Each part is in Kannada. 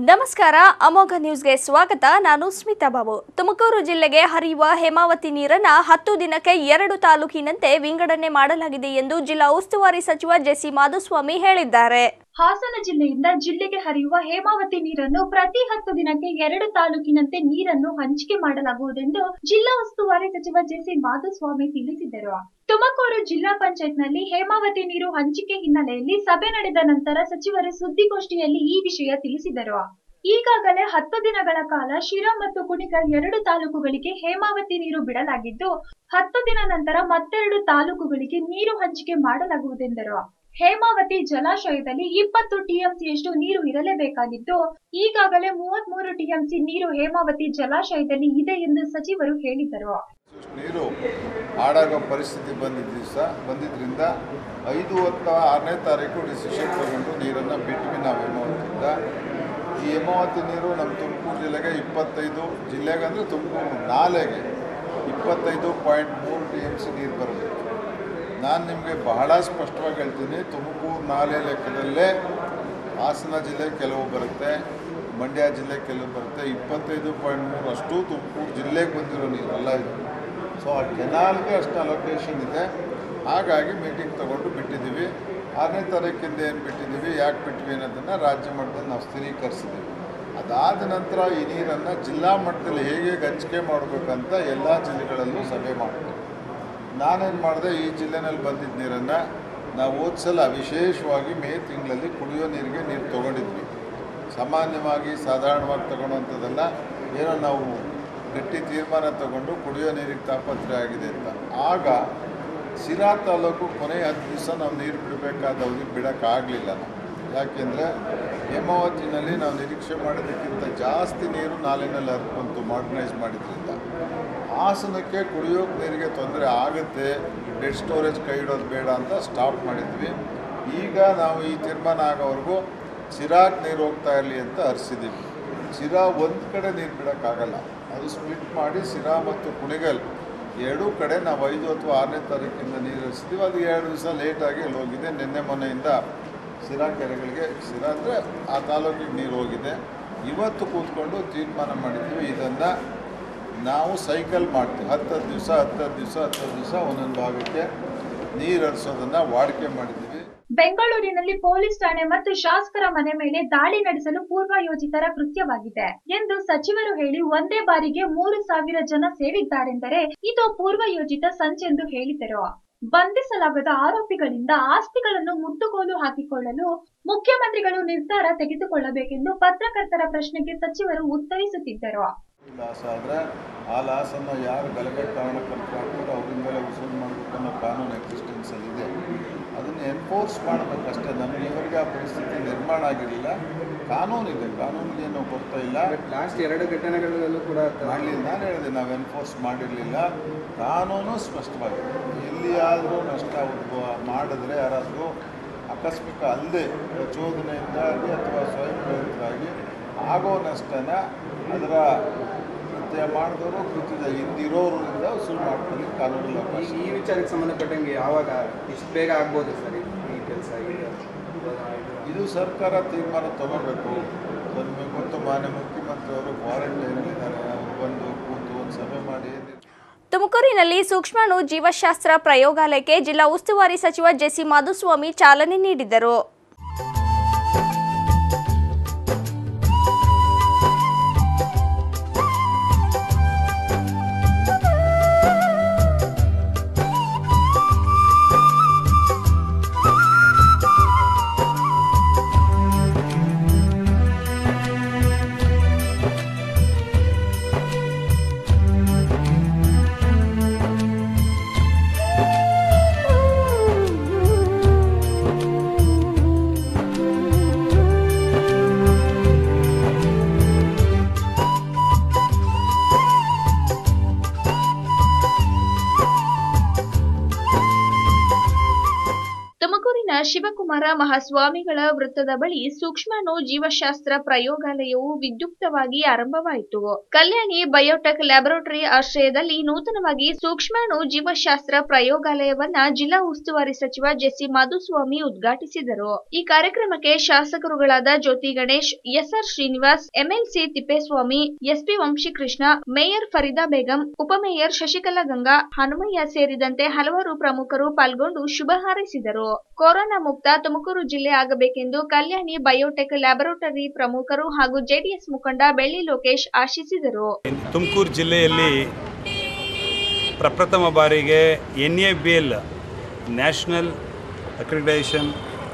ನಮಸ್ಕಾರ ಅಮೋಘ ನ್ಯೂಸ್ಗೆ ಸ್ವಾಗತ. ನಾನು ಸ್ಮಿತಾ ಬಾಬು. ತುಮಕೂರು ಜಿಲ್ಲೆಗೆ ಹರಿಯುವ ಹೇಮಾವತಿ ನೀರನ್ನು 10 ದಿನಕ್ಕೆ 2 ತಾಲೂಕಿನಂತೆ ವಿಂಗಡಣೆ ಮಾಡಲಾಗಿದೆ ಎಂದು ಜಿಲ್ಲಾ ಉಸ್ತುವಾರಿ ಸಚಿವ ಜೆಸಿ ಮಾಧುಸ್ವಾಮಿ ಹೇಳಿದ್ದಾರೆ. ಹಾಸನ ಜಿಲ್ಲೆಯಿಂದ ಜಿಲ್ಲೆಗೆ ಹರಿಯುವ ಹೇಮಾವತಿ ನೀರನ್ನು ಪ್ರತಿ 10 ದಿನಕ್ಕೆ 2 ತಾಲೂಕಿನಂತೆ ನೀರನ್ನು ಹಂಚಿಕೆ ಮಾಡಲಾಗುವುದೆಂದು ಜಿಲ್ಲಾ ಉಸ್ತುವಾರಿ ಸಚಿವ ಜೆಸಿ ಮಾಧುಸ್ವಾಮಿ ತಿಳಿಸಿದರು. ತುಮಕೂರು ಜಿಲ್ಲಾ ಪಂಚಾಯತ್ನಲ್ಲಿ ಹೇಮಾವತಿ ನೀರು ಹಂಚಿಕೆ ಹಿನ್ನೆಲೆಯಲ್ಲಿ ಸಭೆ ನಡೆದ ನಂತರ ಸಚಿವರು ಸುದ್ದಿಗೋಷ್ಠಿಯಲ್ಲಿ ಈ ವಿಷಯ ತಿಳಿಸಿದರು. ಈಗಾಗಲೇ 10 ದಿನಗಳ ಕಾಲ ಶಿರಾ ಮತ್ತು ಕುಣಿಗಲ್ 2 ತಾಲೂಕುಗಳಿಗೆ ಹೇಮಾವತಿ ನೀರು ಬಿಡಲಾಗಿದ್ದು 10 ದಿನ ನಂತರ ಮತ್ತೆರಡು ತಾಲೂಕುಗಳಿಗೆ ನೀರು ಹಂಚಿಕೆ ಮಾಡಲಾಗುವುದೆಂದರು. ಹೇಮಾವತಿ ಜಲಾಶಯದಲ್ಲಿ 20 ಟಿಎಂಸಿಯಷ್ಟು ನೀರು ಇರಲೇಬೇಕಾಗಿದ್ದು ಈಗಾಗಲೇ 33 ಟಿಎಂಸಿ ನೀರು ಹೇಮಾವತಿ ಜಲಾಶಯದಲ್ಲಿ ಇದೆ ಎಂದು ಸಚಿವರು ಹೇಳಿದರು. ನೀರು ಹಾಳಾಗೋ ಪರಿಸ್ಥಿತಿ ಬಂದಿದ್ದರಿಂದ 5/6ನೇ ತಾರೀಕು ಡಿಸಿಷನ್ ತಗೊಂಡು ನೀರನ್ನು ಬಿಟ್ವಿ ನಾವು ಹೇಮಾವತಿಯಿಂದ. ಈ ಹೇಮಾವತಿ ನೀರು ನಮ್ಮ ತುಮಕೂರು ಜಿಲ್ಲೆಗೆ 25 ಜಿಲ್ಲೆಗೆ ಅಂದರೆ ತುಮಕೂರು ನಾಲೆಗೆ 25.3 ಟಿಎಂಸಿ ನೀರು ಬರಬೇಕು. ನಾನು ನಿಮಗೆ ಬಹಳ ಸ್ಪಷ್ಟವಾಗಿ ಹೇಳ್ತೀನಿ, ತುಮಕೂರು ನಾಲೆ ಲೆಕ್ಕದಲ್ಲೇ ಹಾಸನ ಜಿಲ್ಲೆ ಕೆಲವು ಬರುತ್ತೆ, ಮಂಡ್ಯ ಜಿಲ್ಲೆ ಕೆಲವು ಬರುತ್ತೆ. 25.3 ಅಷ್ಟು ತುಮಕೂರು ಜಿಲ್ಲೆಗೆ ಬಂದಿರೋ ನೀರಲ್ಲ ಇದು. ಸೊ ಆ ಕೆನಾಲ್ಗೆ ಅಷ್ಟು ಅಲೋಕೇಶನ್ ಇದೆ. ಹಾಗಾಗಿ ಮೀಟಿಂಗ್ ತೊಗೊಂಡು ಬಿಟ್ಟಿದ್ದೀವಿ. 6ನೇ ತಾರೀಕಿಂದ ಏನು ಬಿಟ್ಟಿದ್ದೀವಿ, ಯಾಕೆ ಬಿಟ್ವಿ ಅನ್ನೋದನ್ನು ರಾಜ್ಯ ಮಟ್ಟದಲ್ಲಿ ನಾವು ಸ್ಥಿರೀಕರಿಸಿದ್ದೀವಿ. ಅದಾದ ನಂತರ ಈ ನೀರನ್ನು ಜಿಲ್ಲಾ ಮಟ್ಟದಲ್ಲಿ ಹೇಗೆ ಹಂಚಿಕೆ ಮಾಡಬೇಕಂತ ಎಲ್ಲ ಜಿಲ್ಲೆಗಳಲ್ಲೂ ಸಭೆ ಮಾಡ್ತೀವಿ. ನಾನೇನು ಮಾಡಿದೆ, ಈ ಜಿಲ್ಲೆನಲ್ಲಿ ಬಂದಿದ್ದ ನೀರನ್ನು ನಾವು ಹೋದ ಸಲ ವಿಶೇಷವಾಗಿ ಮೇ ತಿಂಗಳಲ್ಲಿ ಕುಡಿಯೋ ನೀರಿಗೆ ನೀರು ತೊಗೊಂಡಿದ್ವಿ. ಸಾಮಾನ್ಯವಾಗಿ ಸಾಧಾರಣವಾಗಿ ತೊಗೊಳ್ಳೋವಂಥದ್ದೆಲ್ಲ ಏನೋ ನಾವು ಗಟ್ಟಿ ತೀರ್ಮಾನ ತಗೊಂಡು ಕುಡಿಯೋ ನೀರಿಗೆ ತಾಪತ್ರೆ ಆಗಿದೆ ಅಂತ. ಆಗ ಸಿರಾ ತಾಲೂಕು ಕೊನೆಯ 10 ದಿವಸ ನಾವು ನೀರು ಬಿಡಬೇಕಾದ ಅವಧಿಗೆ ಬಿಡೋಕ್ಕಾಗಲಿಲ್ಲ ನಾವು. ಯಾಕೆಂದರೆ ಹೇಮಾವತಿನಲ್ಲಿ ನಾವು ನಿರೀಕ್ಷೆ ಮಾಡೋದಕ್ಕಿಂತ ಜಾಸ್ತಿ ನೀರು ನಾಲೆನಲ್ಲಿ ಹರ್ಕೊಂತು ಮಾಡರ್ನೈಸ್ ಮಾಡಿದ್ರಿಂದ. ಹಾಸನಕ್ಕೆ ಕುಡಿಯೋಕೆ ನೀರಿಗೆ ತೊಂದರೆ ಆಗುತ್ತೆ, ಡೆಡ್ ಸ್ಟೋರೇಜ್ ಕೈ ಇಡೋದು ಬೇಡ ಅಂತ ಸ್ಟಾಪ್ ಮಾಡಿದ್ವಿ. ಈಗ ನಾವು ಈ ತೀರ್ಮಾನ ಆಗೋವರೆಗೂ ಸಿರಾಗೆ ನೀರು ಹೋಗ್ತಾ ಇರಲಿ ಅಂತ ಹರಿಸಿದ್ದೀವಿ. ಸಿರಾ ಒಂದು ಕಡೆ ನೀರು ಬಿಡೋಕ್ಕಾಗಲ್ಲ, ಅದು ಸ್ಪ್ಲಿಟ್ ಮಾಡಿ ಸಿರಾ ಮತ್ತು ಕುಣಿಗಲ್ 2 ಕಡೆ ನಾವು 5 ಅಥವಾ 6ನೇ ತಾರೀಕಿಂದ ನೀರು ಹರಿಸ್ತೀವಿ. ಅದು 2 ದಿವಸ ಲೇಟಾಗಿ ಅಲ್ಲಿ ಹೋಗಿದೆ. ನಿನ್ನೆ ಮೊನ್ನೆಯಿಂದ ಸಿರಾ ಕೆರೆಗಳಿಗೆ, ಸಿರಾ ಅಂದರೆ ಆ ತಾಲೂಕಿಗೆ ನೀರು ಹೋಗಿದೆ. ಇವತ್ತು ಕೂತ್ಕೊಂಡು ತೀರ್ಮಾನ ಮಾಡಿದ್ವಿ, ಇದನ್ನು ನಾವು ಸೈಕಲ್ ಮಾಡ್ತೀವಿ. 10 ದಿವಸ ಒಂದೊಂದು ಭಾಗಕ್ಕೆ ನೀರು ಹರಿಸೋದನ್ನು ವಾಡಿಕೆ ಮಾಡಿದ್ದೀವಿ. ಬೆಂಗಳೂರಿನಲ್ಲಿ ಪೊಲೀಸ್ ಠಾಣೆ ಮತ್ತು ಶಾಸಕರ ಮನೆ ಮೇಲೆ ದಾಳಿ ನಡೆಸಲು ಪೂರ್ವಯೋಜಿತರ ಕೃತ್ಯವಾಗಿದೆ ಎಂದು ಸಚಿವರು ಹೇಳಿ ಒಂದೇ ಬಾರಿಗೆ 3,000 ಜನ ಸೇರಿದ್ದಾರೆಂದರೆ ಇದು ಪೂರ್ವಯೋಜಿತ ಸಂಚೆಂದು ಹೇಳಿದರು. ಬಂಧಿಸಲಾಗದ ಆರೋಪಿಗಳಿಂದ ಆಸ್ತಿಗಳನ್ನು ಮುಟ್ಟುಗೋಲು ಹಾಕಿಕೊಳ್ಳಲು ಮುಖ್ಯಮಂತ್ರಿಗಳು ನಿರ್ಧಾರ ತೆಗೆದುಕೊಳ್ಳಬೇಕೆಂದು ಪತ್ರಕರ್ತರ ಪ್ರಶ್ನೆಗೆ ಸಚಿವರು ಉತ್ತರಿಸುತ್ತಿದ್ದರು. ಲಾಸ್ ಆದರೆ ಆ ಲಾಸನ್ನು ಯಾರು ಗಲಭೆ ಕಾರಣಕರ್ತರಾಗ್ತಾರೋ ಅವರಿಂದಲೇ ವಸೂಲು ಮಾಡಬೇಕು ಅನ್ನೋ ಕಾನೂನು ಎಕ್ಸಿಸ್ಟೆನ್ಸಲ್ಲಿದೆ. ಅದನ್ನು ಎನ್ಫೋರ್ಸ್ ಮಾಡಬೇಕಷ್ಟೇ. ನಮಗೆ ಇವರಿಗೆ ಆ ಪರಿಸ್ಥಿತಿ ನಿರ್ಮಾಣ ಆಗಿರಲಿಲ್ಲ. ಕಾನೂನಿದೆ, ಕಾನೂನಿಗೇನು ಗೊತ್ತಾ ಇಲ್ಲ. ಲಾಸ್ಟ್ 2 ಘಟನೆಗಳಲ್ಲೂ ಕೂಡ ಮಾಡಲಿಲ್ಲ. ನಾನು ಹೇಳಿದೆ, ನಾವು ಎನ್ಫೋರ್ಸ್ ಮಾಡಿರಲಿಲ್ಲ. ಕಾನೂನು ಸ್ಪಷ್ಟವಾಗಿದೆ. ಎಲ್ಲಿಯಾದರೂ ನಷ್ಟ ಉದ್ಭವ ಮಾಡಿದ್ರೆ ಯಾರಾದರೂ ಆಕಸ್ಮಿಕ ಅಲ್ಲದೆ ಪ್ರಚೋದನೆಯಿಂದಾಗಿ ಅಥವಾ ಸ್ವಯಂ ಪ್ರೇರಿತರಾಗಿ ಆಗೋ ನಷ್ಟನ ಅದರ ಕೃತ್ಯ ಮಾಡಿದವರು ಕೃತ್ಯದ ಹಿಂದಿರೋರಿಂದ ವಸೂಲು ಮಾಡ್ಕೊಳ್ಳಿ ಕಾನೂನಿನ ಅವಕಾಶ. ಈ ವಿಚಾರಕ್ಕೆ ಸಂಬಂಧಪಟ್ಟಂಗೆ ಯಾವಾಗ ಇಷ್ಟು ಬೇಗ ಆಗ್ಬೋದು ಸರ್ ಈ ಕೆಲಸ? ಇದು ಸರ್ಕಾರ ತೀರ್ಮಾನ ತಗೋಬೇಕು. ನಿಮಗೆ ಗೊತ್ತು, ಮಾನ್ಯ ಮುಖ್ಯಮಂತ್ರಿಯವರು ಕ್ವಾರಂಟೈನಲ್ಲಿದ್ದಾರೆ. ಅವರು ಬಂದು ಕೂತು ಒಂದು ಸಭೆ ಮಾಡಿ. ತುಮಕೂರಿನಲ್ಲಿ ಸೂಕ್ಷ್ಮಾಣು ಜೀವಶಾಸ್ತ್ರ ಪ್ರಯೋಗಾಲಯಕ್ಕೆ ಜಿಲ್ಲಾ ಉಸ್ತುವಾರಿ ಸಚಿವ ಜೆಸಿ ಮಾಧುಸ್ವಾಮಿ ಚಾಲನೆ ನೀಡಿದರು. ಶಿವಕುಮಾರ ಮಹಾಸ್ವಾಮಿಗಳ ವೃತ್ತದ ಬಳಿ ಸೂಕ್ಷ್ಮಾಣು ಜೀವಶಾಸ್ತ್ರ ಪ್ರಯೋಗಾಲಯವು ವಿದ್ಯುಕ್ತವಾಗಿ ಆರಂಭವಾಯಿತು. ಕಲ್ಯಾಣಿ ಬಯೋಟೆಕ್ ಲ್ಯಾಬೊರೇಟರಿ ಆಶ್ರಯದಲ್ಲಿ ನೂತನವಾಗಿ ಸೂಕ್ಷ್ಮಾಣು ಜೀವಶಾಸ್ತ್ರ ಪ್ರಯೋಗಾಲಯವನ್ನ ಜಿಲ್ಲಾ ಉಸ್ತುವಾರಿ ಸಚಿವ ಜೆಸಿ ಮಾಧುಸ್ವಾಮಿ ಉದ್ಘಾಟಿಸಿದರು. ಈ ಕಾರ್ಯಕ್ರಮಕ್ಕೆ ಶಾಸಕರುಗಳಾದ Jyothi Ganesh, SR Srinivas, MLC Thippeswamy, SP Vamshikrishna, mayor Fareeda Begum, ಉಪಮೇಯರ್ ಶಶಿಕಲಾ ಗಂಗಾ, ಹನುಮಯ್ಯ ಸೇರಿದಂತೆ ಹಲವಾರು ಪ್ರಮುಖರು ಪಾಲ್ಗೊಂಡು ಶುಭ ಹಾರೈಸಿದರು. ಕೊರೋನಾ ಮುಕ್ತ ತುಮಕೂರು ಜಿಲ್ಲೆ ಆಗಬೇಕೆಂದು ಕಲ್ಯಾಣಿ ಬಯೋಟೆಕ್ ಲ್ಯಾಬೊರೇಟರಿ ಪ್ರಮುಖರು ಹಾಗೂ ಜೆಡಿಎಸ್ ಮುಖಂಡ ಬೆಳ್ಳಿ ಲೋಕೇಶ್ ಆಶಿಸಿದರು. ತುಮಕೂರು ಜಿಲ್ಲೆಯಲ್ಲಿ ಪ್ರಪ್ರಥಮ ಬಾರಿಗೆ NABL national accreditation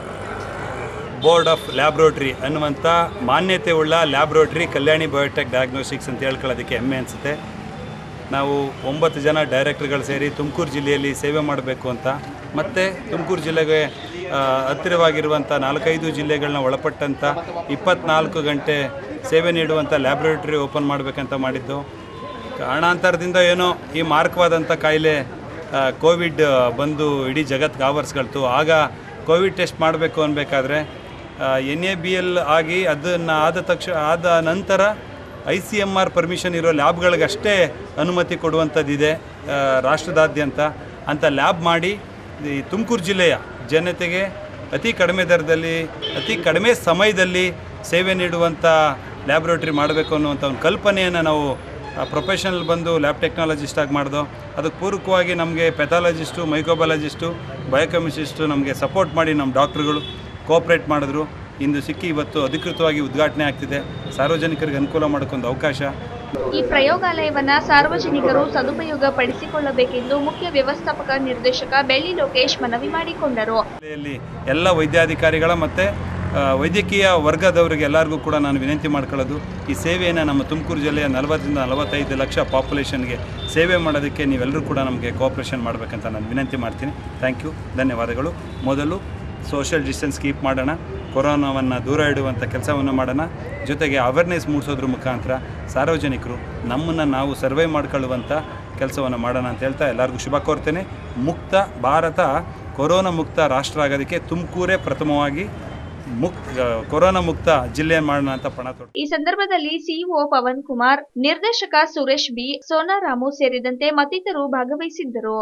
board of laboratory ಅನ್ನುವಂಥ ಮಾನ್ಯತೆ ಉಳ್ಳ ಲ್ಯಾಬ್ರೋಟರಿ ಕಲ್ಯಾಣಿ ಬಯೋಟೆಕ್ ಡಯಾಗ್ನೋಸ್ಟಿಕ್ಸ್ ಅಂತ ಹೇಳ್ಕೊಳ್ಳೋದಕ್ಕೆ ಹೆಮ್ಮೆ ಅನಿಸುತ್ತೆ. ನಾವು 9 ಜನ ಡೈರೆಕ್ಟರ್ಗಳು ಸೇರಿ ತುಮಕೂರು ಜಿಲ್ಲೆಯಲ್ಲಿ ಸೇವೆ ಮಾಡಬೇಕು ಅಂತ, ಮತ್ತು ತುಮಕೂರು ಜಿಲ್ಲೆಗೆ ಹತ್ತಿರವಾಗಿರುವಂಥ 4-5 ಜಿಲ್ಲೆಗಳನ್ನ ಒಳಪಟ್ಟಂಥ 24 ಗಂಟೆ ಸೇವೆ ನೀಡುವಂಥ ಲ್ಯಾಬ್ರೇಟರಿ ಓಪನ್ ಮಾಡಬೇಕಂತ ಮಾಡಿದ್ದು. ಕಾರಣಾಂತರದಿಂದ ಏನೋ ಈ ಮಾರಕವಾದಂಥ ಕಾಯಿಲೆ ಕೋವಿಡ್ ಬಂದು ಇಡೀ ಜಗತ್ತಿಗೆ ಆವರಿಸ್ಕೊಳ್ತು. ಆಗ ಕೋವಿಡ್ ಟೆಸ್ಟ್ ಮಾಡಬೇಕು ಅನ್ನಬೇಕಾದ್ರೆ NABL ಆಗಿ ಅದನ್ನು ಆದ ನಂತರ ICMR ಪರ್ಮಿಷನ್ ಇರೋ ಲ್ಯಾಬ್ಗಳಿಗಷ್ಟೇ ಅನುಮತಿ ಕೊಡುವಂಥದ್ದಿದೆ ರಾಷ್ಟ್ರದಾದ್ಯಂತ. ಅಂಥ ಲ್ಯಾಬ್ ಮಾಡಿ ಈ ತುಮಕೂರು ಜಿಲ್ಲೆಯ ಜನತೆಗೆ ಅತಿ ಕಡಿಮೆ ದರದಲ್ಲಿ ಅತಿ ಕಡಿಮೆ ಸಮಯದಲ್ಲಿ ಸೇವೆ ನೀಡುವಂಥ ಲ್ಯಾಬ್ರೇಟರಿ ಮಾಡಬೇಕು ಅನ್ನುವಂಥ ಒಂದು ಕಲ್ಪನೆಯನ್ನು ನಾವು ಪ್ರೊಫೆಷನಲ್ ಬಂದು ಲ್ಯಾಬ್ ಟೆಕ್ನಾಲಜಿಸ್ಟ್ ಆಗಿ ಮಾಡಿದೋ. ಅದಕ್ಕೆ ಪೂರಕವಾಗಿ ನಮಗೆ ಪೆಥಾಲಜಿಸ್ಟು, ಮೈಕ್ರೋಬಯಾಲಜಿಸ್ಟು, ಬಯೋಕೆಮಿಸ್ಟ್ರಿಸ್ಟು ನಮಗೆ ಸಪೋರ್ಟ್ ಮಾಡಿ ನಮ್ಮ ಡಾಕ್ಟ್ರುಗಳು ಕೋಆಪ್ರೇಟ್ ಮಾಡಿದ್ರು. ಇಂದು ಸಿಕ್ಕಿ ಇವತ್ತು ಅಧಿಕೃತವಾಗಿ ಉದ್ಘಾಟನೆ ಆಗ್ತಿದೆ. ಸಾರ್ವಜನಿಕರಿಗೆ ಅನುಕೂಲ ಮಾಡೋಕ್ಕೊಂದು ಅವಕಾಶ. ಈ ಪ್ರಯೋಗಾಲಯವನ್ನ ಸಾರ್ವಜನಿಕರು ಸದುಪಯೋಗ ಪಡಿಸಿಕೊಳ್ಳಬೇಕೆಂದು ಮುಖ್ಯ ವ್ಯವಸ್ಥಾಪಕ ನಿರ್ದೇಶಕ ಬೆಳ್ಳಿ ಲೋಕೇಶ್ ಮನವಿ ಮಾಡಿಕೊಂಡರು. ಜಿಲ್ಲೆಯಲ್ಲಿ ಎಲ್ಲ ವೈದ್ಯಾಧಿಕಾರಿಗಳ ಮತ್ತು ವೈದ್ಯಕೀಯ ವರ್ಗದವರಿಗೆ ಎಲ್ಲರಿಗೂ ಕೂಡ ನಾನು ವಿನಂತಿ ಮಾಡ್ಕೊಳ್ಳೋದು, ಈ ಸೇವೆಯನ್ನು ನಮ್ಮ ತುಮಕೂರು ಜಿಲ್ಲೆಯ 40ರಿಂದ 45 ಲಕ್ಷ ಪಾಪ್ಯುಲೇಷನ್ಗೆ ಸೇವೆ ಮಾಡೋದಕ್ಕೆ ನೀವೆಲ್ಲರೂ ಕೂಡ ನಮಗೆ ಕೋಆಪ್ರೇಷನ್ ಮಾಡಬೇಕಂತ ನಾನು ವಿನಂತಿ ಮಾಡ್ತೀನಿ. ಥ್ಯಾಂಕ್ ಯು, ಧನ್ಯವಾದಗಳು. ಮೊದಲು ಸೋಷಿಯಲ್ ಡಿಸ್ಟೆನ್ಸ್ ಕೀಪ್ ಮಾಡೋಣ, ಕೊರೋನಾವನ್ನು ದೂರ ಇಡುವಂಥ ಕೆಲಸವನ್ನು ಮಾಡೋಣ. ಜೊತೆಗೆ ಅವೇರ್ನೆಸ್ ಮೂಡಿಸೋದ್ರ ಮುಖಾಂತರ ಸಾರ್ವಜನಿಕರು ನಮ್ಮನ್ನು ನಾವು ಸರ್ವೇ ಮಾಡ್ಕೊಳ್ಳುವಂಥ ಕೆಲಸವನ್ನು ಮಾಡೋಣ ಅಂತ ಹೇಳ್ತಾ ಎಲ್ಲರಿಗೂ ಶುಭ ಕೋರ್ತೇನೆ. ಮುಕ್ತ ಭಾರತ, ಕೊರೋನಾ ಮುಕ್ತ ರಾಷ್ಟ್ರ ಆಗೋದಕ್ಕೆ ತುಮಕೂರೇ ಪ್ರಥಮವಾಗಿ ಕೊರೋನಾ ಮುಕ್ತ ಜಿಲ್ಲೆ ಮಾಡೋಣ ಅಂತ ಪಣ ತೊಟ್ಟು. ಈ ಸಂದರ್ಭದಲ್ಲಿ ಸಿಇಒ ಪವನ್ ಕುಮಾರ್, ನಿರ್ದೇಶಕ ಸುರೇಶ್ ಬಿ, ಸೋನಾರಾಮು ಸೇರಿದಂತೆ ಮತ್ತಿತರರು ಭಾಗವಹಿಸಿದ್ದರು.